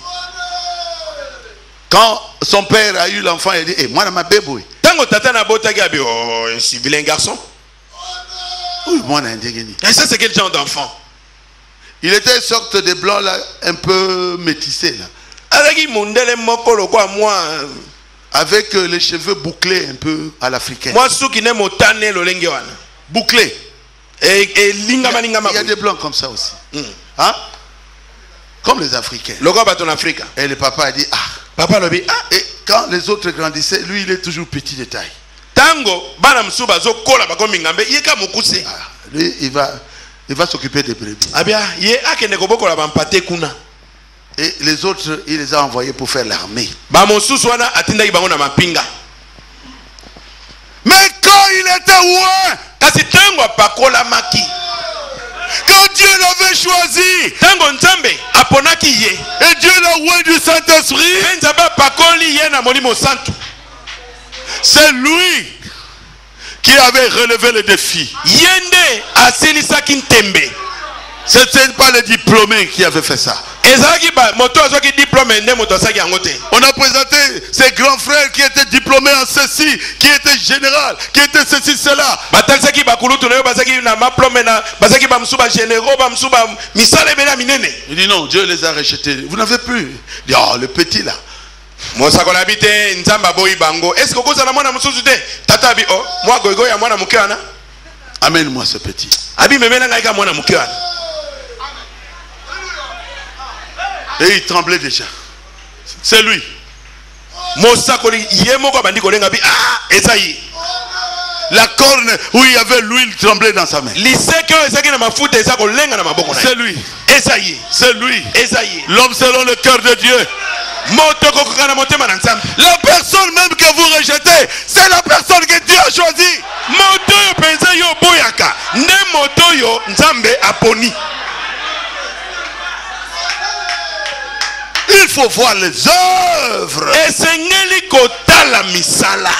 Quand son père a eu l'enfant, il a dit, eh, moi, ma bébé. Tango tata na botaki abi oh un vilain garçon. Oui, moi, un déguéni. Et ça c'est quel genre d'enfant? Il était une sorte de blanc là, un peu métissé là. Azaki mondele moko lokwa moi. Avec euh, les cheveux bouclés un peu à l'africaine. Moi suki ne motane lolenge wana. Bouclés. Et et lingama lingama. Il y a des blancs comme ça aussi. Mm. Hein? Comme les Africains. Lokwa baton Afrique. Et le papa a dit, ah. Papa lobi ah. Et quand les autres grandissaient, lui il est toujours petit de taille. Tango bana msuba zo kola bakomi ngambe yeka mukuse. Ah, lui il va, il va s'occuper des brebis. Abia ye akende kobokola bampate kuna. Et les autres, il les a envoyés pour faire l'armée. Ba mosusu wana atindaki bango na mapinga. Mais quand il était loin, Kasi tango apakola maki. quand Dieu l'avait choisi, Tango nzambe aponaki ye. et Dieu l'a oint du Saint-Esprit, Nzambe apakoli ye na molimo santu. c'est lui qui avait relevé le défi. Yende asilisaki ntembe. Ce n'était pas les diplômés qui avaient fait ça. Ezaki ba moto azoki diplôme ne moto asaki yango te. On a présenté ses grands frères qui étaient diplômés en ceci, qui étaient général, qui étaient ceci, cela. Batalisaki bakulutu na yo basaki na maplome na basaki ba msuba généraux ba msuba misale bena minene. Il dit non, Dieu les a rejetés. Vous n'avez plus. Il dit oh, le petit là. Mosakola bite nzamba boyi bango. Est-ce que koza na mwana mususu te? Tata bi oh, moi goigo ya mwana muke wana. Amène-moi ce petit. Abi memena ngai ka mwana muke wana. Et il tremblait déjà. C'est lui. Mosakoli yemoko bandi kolenga bi ah esayi. La corne où il y avait l'huile tremblait dans sa main. Liseke ezaki na mafuta ezako lenga na maboko na. C'est lui. Esayi. C'est lui. Esayi. L'homme selon le cœur de Dieu. Moto kokana motema na nzambe. La personne même que vous rejetez, c'est la personne que Dieu a choisie. Moto yo penza yo boyaka. Nde moto yo nzambe aponi. Il faut voir les œuvres. Esengeli kotala misala.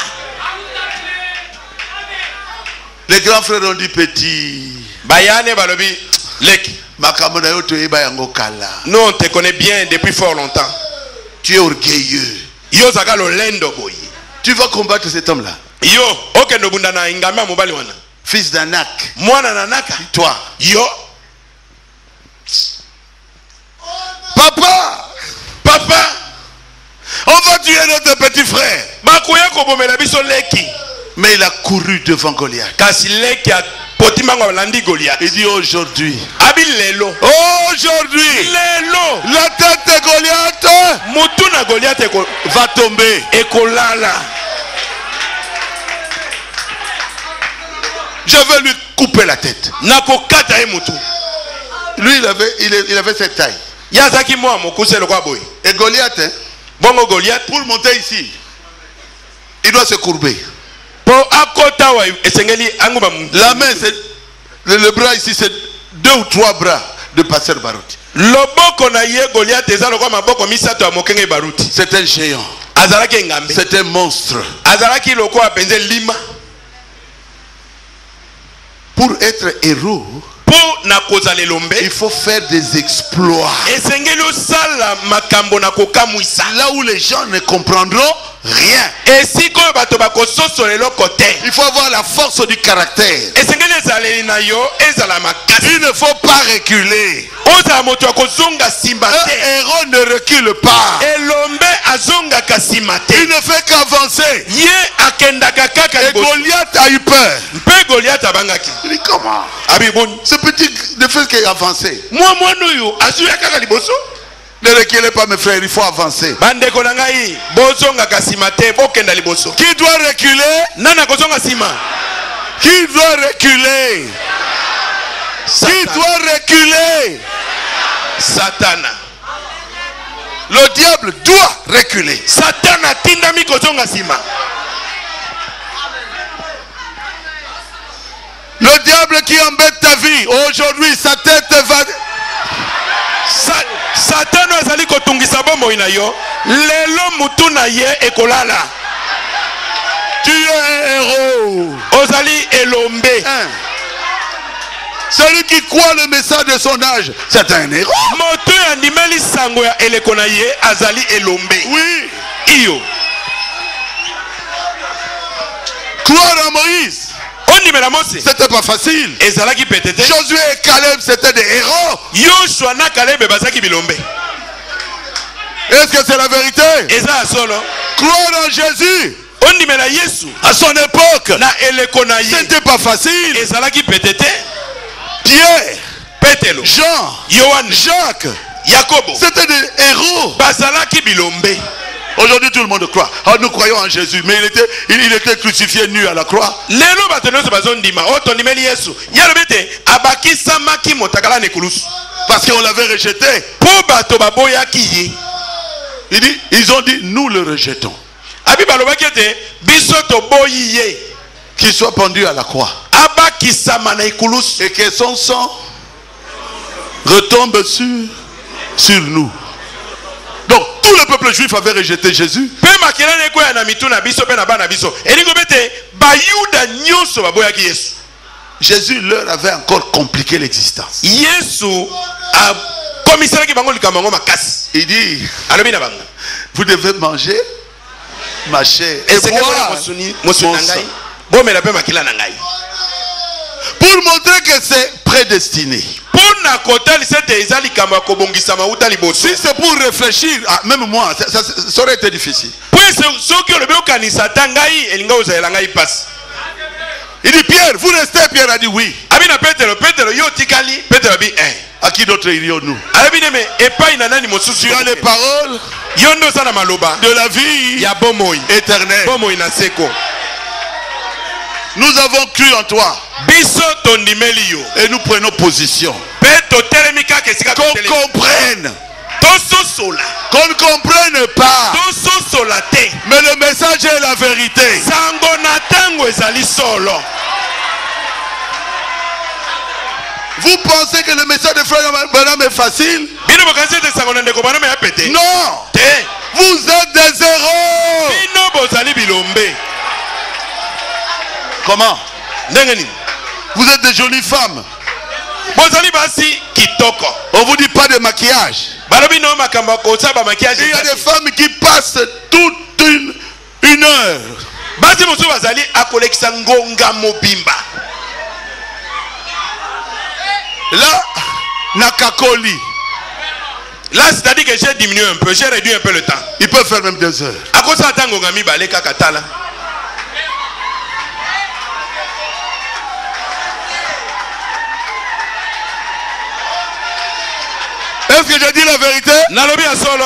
Les grands frères ont dit petit. Bayane balobi leki. Makambo na yo toyeba yango kala. Nous on te connaît bien depuis fort longtemps. Tu es orgueilleux. Yo zaka lolendo boyi. Tu vas combattre cet homme là. Yo okendo bunda na ingamba mobali wana. Fils d'Anak. Mwana na naka. Toi. Yo. Papa. Papa. On va tuer notre petit frère. Bakoya kobomela biso leki. Mais il a couru devant Goliath. Kasi leki a potimango landi Goliath. Il dit aujourd'hui. Abi lelo. Aujourd'hui. Lelo. La tête de Goliath. Mutuna Goliath eko va tomber. Ekolala. Je vais lui couper la tête. Nako kata e mutu. Lui il avait, il, il avait cette taille. Yazaki mo amokuse lokwa boy. Et Goliath, hein, bongo Goliath pour monter ici, il doit se courber. Po akota wa esengeli anguma. La main, c'est le, le bras ici, c'est deux ou trois bras de Pasteur Baruti. Loboko na ye Goliath eza lokwa maboko misato amokenge Baruti. C'est un géant. Azalaki ngambe. C'est un monstre. Azalaki lokwa penze lima. Pour être héros, pour na kozale lombe, il faut faire des exploits. esengeli osala makambo na kokamwisa. Là où les gens ne comprendront rien. Et si ko bato ba kososo lelo côté. Il faut avoir la force du caractère. Et sengeli ezaleli na yo ezala makasi. Il ne faut pas reculer. Oza moto akozonga simba te. Un héros ne recule pas. Elombe azonga kasima te. Il ne fait qu'avancer. Ye akendaka kaka Et Goliath a eu peur. Mpe Goliath abangaki. Il dit comment? Abi boni. Ce petit ne fait qu'avancer. Moi moi noyo azuya kaka liboso. Ne reculez pas mes frères, il faut avancer. Bandeko na ngai bozonga kasima te bokenda liboso. Qui doit reculer? Nana kozonga sima. Qui doit reculer? Satan. Qui doit reculer? Satana. Le diable doit reculer. Satana tindami kozonga sima. Le diable qui embête ta vie, aujourd'hui sa tête va... Sa Satan azali kotungisa bomoi na yo. Lelo mutu na ye ekolala. Tu es un héros. Ozali elombe. Hein? Celui qui croit le message de son âge, c'est un héros. Moto ya ndimeli sango ya eleko na ye azali elombe. Oui. Iyo. Croire en Moïse, Ondimela Mose. c'était pas facile. Ezalaki petete. Josué et Caleb, c'était des héros. Yoshua na Caleb bazaki bilombe. Est-ce que c'est la vérité? Eza solo. Croire en Jésus, Ondimela Yesu. à son époque, Na eleko na ye. c'était pas facile. Ezalaki petete. Pierre, Petelo. Jean, Yohan. Jacques, Yakobo. c'était des héros. Bazalaki bilombe. Aujourd'hui, tout le monde croit. Oh, nous croyons en Jésus, mais il était, il, il était crucifié nu à la croix. Lelo batenoso bazondima. Oto nimeli Yesu. Yalobete abakisa maki motakala nekulusu. Parce qu'on l'avait rejeté. Po bato baboyaki ye. Il dit, ils ont dit, nous le rejetons. Abi balobaki ete biso toboyi ye. Qu'il soit pendu à la croix. Abakisama na ikulusu. Et que son sang retombe sur, sur nous. Donc, tout le peuple juif avait rejeté Jésus. Pe makelele ekoya na mitu na biso pe na bana biso. Elingo bete bayuda nyonso baboyaki Yesu. Jésus leur avait encore compliqué l'existence. Yesu a komisalaki bango likambo ngo makasi. Il dit, Alobi na bango. vous devez manger ma chair et Eseke boire mosuni mon mosuni na sang. ngai. Bomela pe makila na ngai. Pour montrer que c'est prédestiné. Pona kotali sete eza likambo ya kobongisama uta liboso. Si c'est pour réfléchir, ah, même moi, ça, ça, ça aurait été difficile. Po soki olobi okanisa ta ngai elinga ozala ngai pasi. Il dit, Pierre, vous restez? Pierre a dit oui. Abina Petero, Petero yo tikali, Petero bi eh. À qui d'autre irions-nous? Alabi neme epai na nani mosusu. Tu as les paroles Yondo sana maloba de la vie ya bomoi éternelle. bomoi na seko. Nous avons cru en toi Biso tondimeli yo. et nous prenons position. Pe totelemi kaka esika Qu'on totelemi. comprenne, Tososola. qu'on ne comprenne pas, Tososola te. mais le message est la vérité. Sango na tango ezali solo. Vous pensez que le message de Frère Branham est facile? Bino bokanisi te sango na ndeko bana me ya pete. Non, Te. vous êtes des héros. Bino bozali bilombe. Comment? Ndenge nini? Vous êtes des jolies femmes. Bozali basi kitoko. On vous dit pas de maquillage. Balobi no makambo kosa ba maquillage. Il y a des femmes qui passent toute une, une heure. Basi mosu bazali akolekisa ngonga mobimba. Là, Nakakoli, Là, c'est-à-dire que j'ai diminué un peu, j'ai réduit un peu le temps. il peut faire même deux heures. À cause de ça, ngonga mi balé kakatala. Est-ce que je dis la vérité? Nalobi a solo.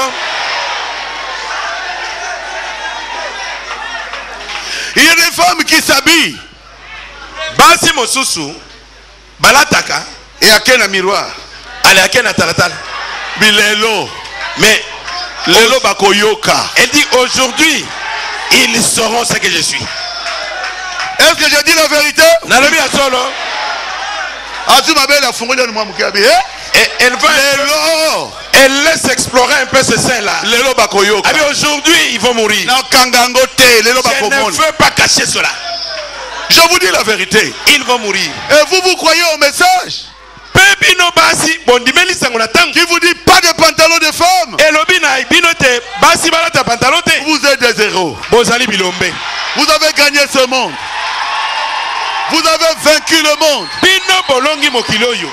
Il y a des femmes qui s'habillent Basi mosusu balataka et à quel miroir? ale akena talatala. Bilelo, Mais lelo bakoyoka. elle dit aujourd'hui ils sauront ce que je suis. Est-ce que je dis la vérité? Nalobi a solo. Azu mabele afungoli na mwamukabi. Et elle va Lelo, elle laisse explorer un peu ce sein là. lelo bakoyoka. Ah, mais aujourd'hui ils vont mourir. Na kangango te, lelo Je ne bakomoni. veux pas cacher cela. Je vous dis la vérité. Ils vont mourir. Et vous, vous croyez au message? Pebino basi bondimeli sango na tango. Qui vous dit pas de pantalon de femme. Elobi na bino te basi balata pantalon te. Vous êtes des héros. Bozali bilombe. Vous avez gagné ce monde. Vous avez vaincu le monde. Bino bolongi mokiloyo.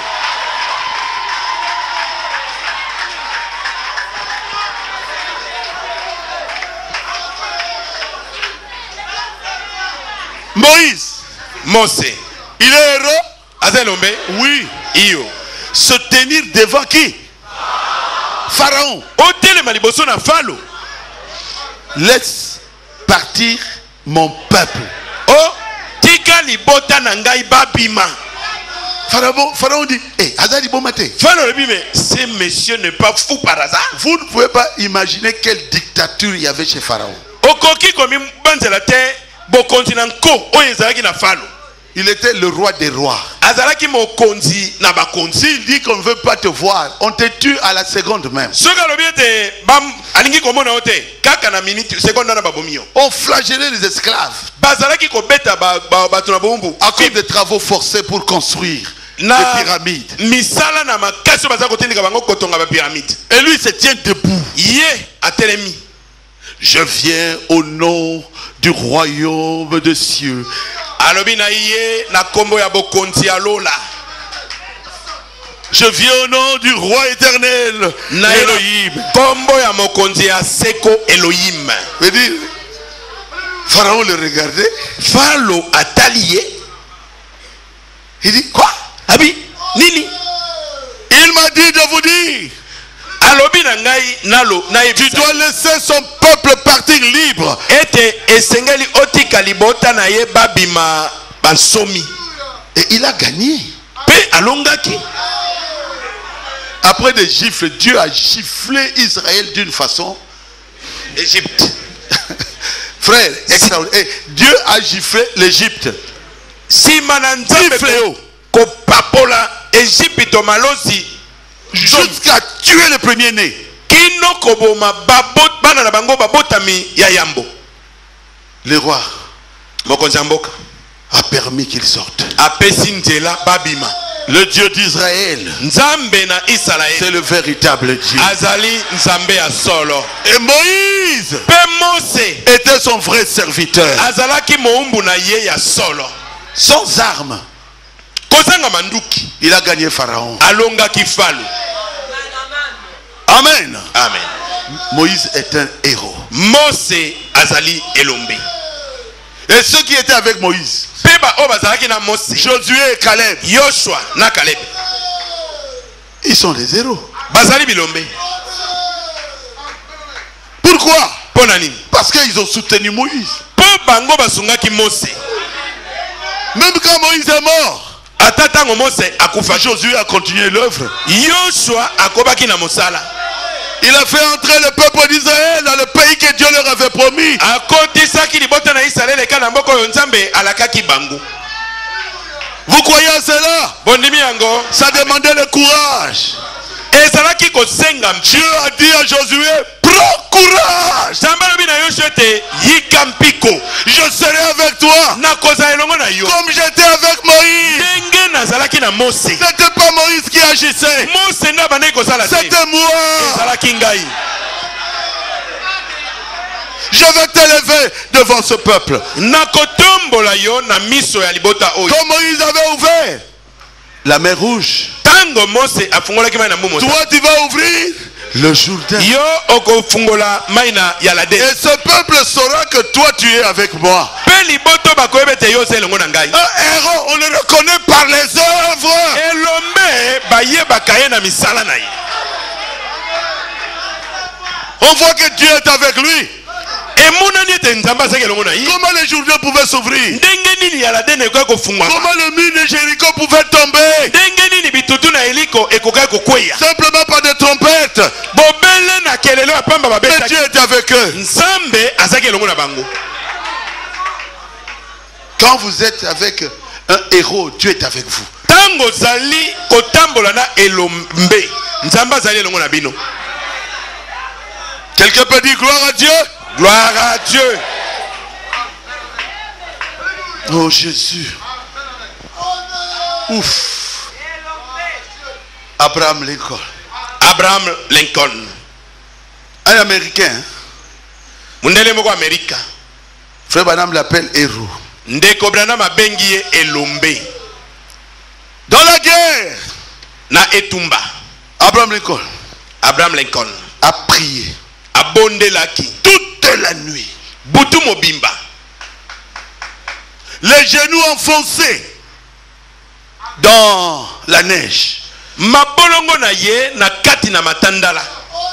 Moïse. Mose. Il est héros. Azelombe. Oui. Iyo. Se tenir devant qui? Pharaon. Otele maliboso na falo. Laisse partir mon peuple. Oh, tika libota na ngai babima. Pharaon, Pharaon dit, eh, Azali bon matin. Falo le mais ce monsieur n'est pas fou par hasard. Vous ne pouvez pas imaginer quelle dictature il y avait chez Pharaon. Okoki komi banzela te bo continent ko oyezaki na falo. Il était le roi des rois. Azalaki mokonzi na bakonzi. S'il dit qu'on ne veut pas te voir, on te tue à la seconde même. Soka lobi te bam alingi komona ote kaka na minute seconde na babomio. On flagellait les esclaves Bazalaki ko beta ba batu na bombu. à cause des travaux forcés pour construire Na les pyramides. misala na makaso bazako tindika bango kotonga ba pyramide. Et lui se tient debout. Ye atelemi. Je viens au nom du royaume des cieux. Alobi na iye na kombo ya bokonzi alola. Je viens au nom du roi éternel, Na Elohim. kombo ya mokonzi ya seko Elohim. Veut dire, Pharaon le regardait. Falo ataliye. Il dit, quoi? Abi nini? Il m'a dit de vous dire, Alobi na ngai nalo na tu ebisa. dois laisser son peuple partir libre. Ete esengeli otika libota na ye babima bansomi. Et il a gagné. Pe alongaki. Après des gifles, Dieu a giflé Israël d'une façon. Égypte. Frère, extraordinaire. Et Dieu a giflé l'Égypte. Si mananzambe Gifleo. ko papola Égypte malozi Jusqu'à tuer le premier-né. kino koboma babot bana na bango babotami ya yambo. Le roi Mokonzi ya mboka a permis qu'il sorte. apesi nzela babima. Le Dieu d'Israël, Nzambe na c'est Israël le véritable Dieu. azali nzambe ya solo. Et Moïse Pe Mose était son vrai serviteur. azalaki moumbu na ye ya solo. Sans armes, Kozanga manduki il a gagné Pharaon. alongaki falo. Amen. Amen. Moïse est un héros. Mose azali elombe. Et ceux qui étaient avec Moïse, Peba o bazalaki na Mose, Josué et Caleb, Yoshua na Caleb, ils sont des héros. bazali bilombe. Pourquoi? Pona nini? Parce qu'ils ont soutenu Moïse. Po bango basungaki Mose. Même quand Moïse est mort, Ata tango Mose akufa, Josué a continué l'œuvre. Yoshua akobaki na mosala. Il a fait entrer le peuple d'Israël dans le pays que Dieu leur avait promis. Akotisaki libota na Israel kana mboko yo Nzambe alakaki bango. Vous croyez à cela? Bondimi yango Ça demandait le courage. ezalaki kosenga mchi. Dieu a dit à Josué, prends courage. Nzambe alobi na Yoshua te yika mpiko. Je serai avec toi. Nakozala elongo na yo. Comme j'étais avec Moïse. Ndenge nazalaki na Mose. C'était pas Moïse qui agissait. Mose nde abandaki kozala te. C'était moi. Ezalaki ngai. Je vais t'élever devant ce peuple. Nakotombola yo na miso ya libota oyo. Comme Moïse avait ouvert la mer rouge, Tango Mose afungolaki mai na mbumo. toi tu vas ouvrir le Jourdain. Yo okofungola mai na yalade. Et ce peuple saura que toi tu es avec moi. Pe liboto bakoyeba te yo zelongo na ngai. Un héros, on le reconnaît par les œuvres. Elombe bayebaka ye na misala na ye. On voit que Dieu est avec lui. Emonani ete Nzambe azalaki elongo na ye. Comment les Jourdains pouvaient s'ouvrir? Ndenge nini yalade na ekoki kofungwama. Comment le mur de Jéricho pouvait tomber? Ndenge nini bitutu na Eliko ekokaki kokweya. Simplement par des trompettes. Bobele na kelelo ya pamba Mais babetaki. Dieu était avec eux. Nzambe azalaki elongo na bango. Quand vous êtes avec un héros, Dieu est avec vous. Tango zali kotambola na elombe. Nzambe azali elongo na bino. Quelqu'un peut dire gloire à Dieu? Gloire à Dieu. Oh Jésus. Ouf. Abraham Lincoln. Abraham Lincoln. Un Américain. Mundele moko Amerika. Frère Branham l'appelle héros. Ndeko Branham abengi Elombe. Dans la guerre, na etumba. Abraham Lincoln. Abraham Lincoln a prié. Abondelaki toute la nuit. Butu mobimba. Les genoux enfoncés dans la neige. Mabolongo na ye na kati na matandala.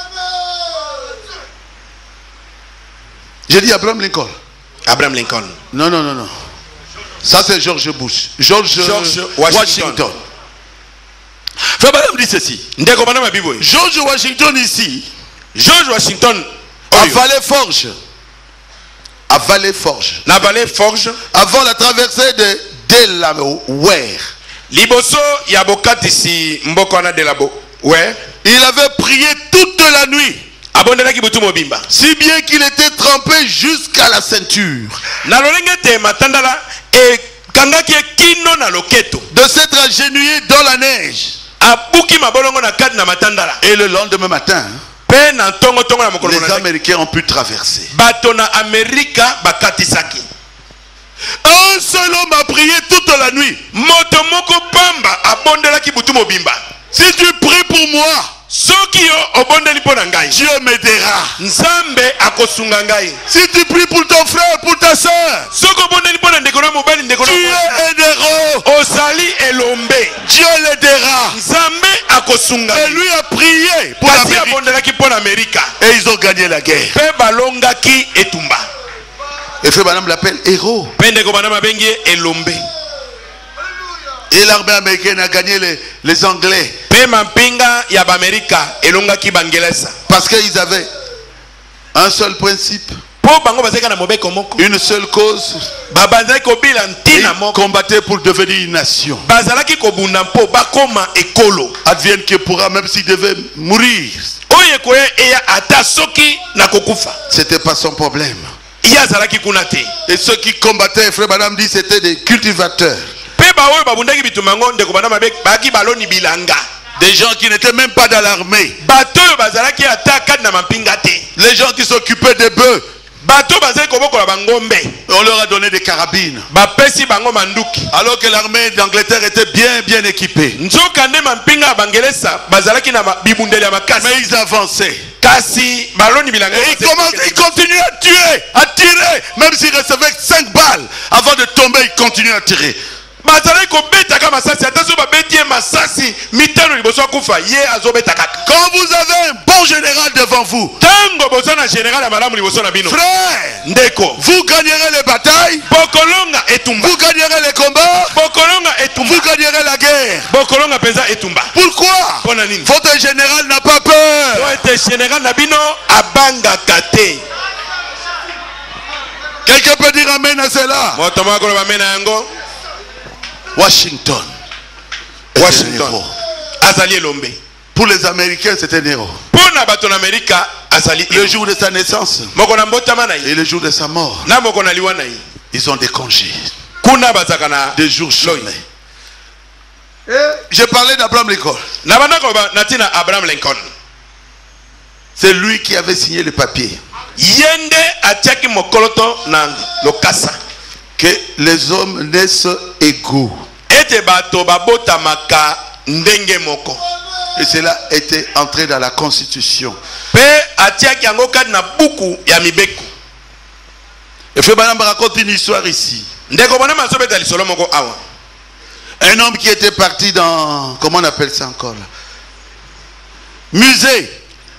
J'ai dit Abraham Lincoln. Abraham Lincoln. Non, non, non, non. Ça c'est George Bush. George, George Washington. Washington. Frère Branham dit ceci. George George Washington ici. George Washington. À Valley Forge. À Valley Forge. Na Valley Forge. Avant la traversée de Delaware. Liboso yabokati si mbokona Delaware. Il avait prié toute la nuit. Abondelaki butu mobimba. Si bien qu'il était trempé jusqu'à la ceinture. Na lolengete matandala e kangaki kino na loketo. De s'être agenouillé dans la neige. Abuki mabolongo na kati na matandala. Et le lendemain matin, les Américains ont pu traverser. Batona Amerika bakatisaki. Un seul homme a prié toute la nuit. Motomoko pamba abondelaki butu mobimba. Si tu pries pour moi, Sokio obondeli pona ngai. Dieu m'aidera. Nzambe akosunga ngai. Si tu pries pour ton frère, pour ta soeur, Soko obondeli pona ndeko na mobali ndeko na Dieu aidera. Osali elombe. Dieu l'aidera. Nzambe akosunga. Et lui a prié pour l'Amérique. Abondelaki pona Amerika. Et ils ont gagné la guerre. Pe balongaki etumba. Et Frère Branham l'appelle héros. Pendeko banama bengi elombe. Et l'armée américaine a gagné les, les Anglais. Parce qu'ils avaient un seul principe, une seule cause. Ils combattaient pour devenir une nation. Advienne que pourra, même s'il devait mourir. C'était pas son problème. Et ceux qui combattaient, Frère Branham dit, c'était des cultivateurs. Des gens qui n'étaient même pas dans l'armée. Les gens qui s'occupaient des bœufs. On leur a donné des carabines. Alors que l'armée d'Angleterre était bien bien équipée. Mais ils avançaient. Et ils, commençaient, ils continuaient à tuer, à tirer. Même s'ils recevaient cinq balles, avant de tomber, ils continuaient à tirer. Quand vous avez un bon général devant vous, frère, vous gagnerez les batailles, vous gagnerez les combats, vous gagnerez la guerre. Pourquoi? Votre général n'a pas peur. Quelqu'un peut dire amen à cela? Washington. Washington. Azali Elombe. Pour les Américains, c'était un héros. Le jour de sa naissance et le jour de sa mort, ils ont des congés, des jours chômés. J'ai parlé d'Abraham Lincoln. C'est lui qui avait signé le papier que les hommes naissent égaux. Et cela était entré dans la Constitution. Et Frère Branham raconte une histoire ici. Un homme qui était parti dans, comment on appelle ça encore là? Musée.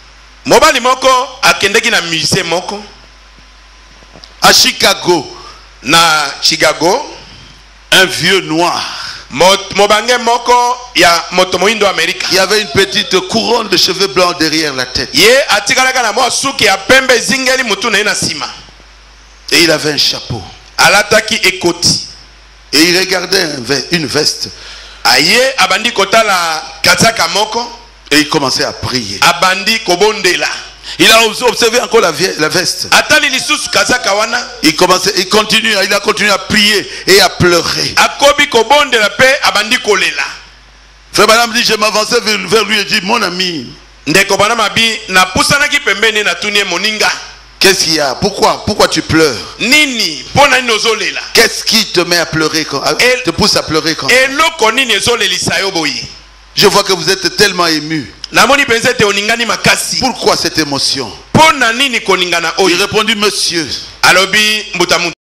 À Chicago. Na Chicago, un vieux noir. Il y avait une petite couronne de cheveux blancs derrière la tête. Et il avait un chapeau. Et il regardait une veste. Et il commençait à prier. Il a observé encore la, la veste. Il, commençait, il, continue, il a continué à prier et à pleurer. Frère Branham dit, je m'avançais vers, vers lui et dit, mon ami. Ndeko Branham abi na pusanaki pembeni na tunie moninga. Qu'est-ce qu'il y a? Pourquoi? Pourquoi tu pleures? Nini pona nozolela. Qu'est-ce qui te met à pleurer quand, à, El, te pousse à pleurer quand? Eloko nini ezolelisa yo boyi. Je vois que vous êtes tellement ému. Namoni penza te oningani makasi. Pourquoi cette émotion? Pona nini koningana oyi. Il répondit, monsieur. Alobi mbutamu.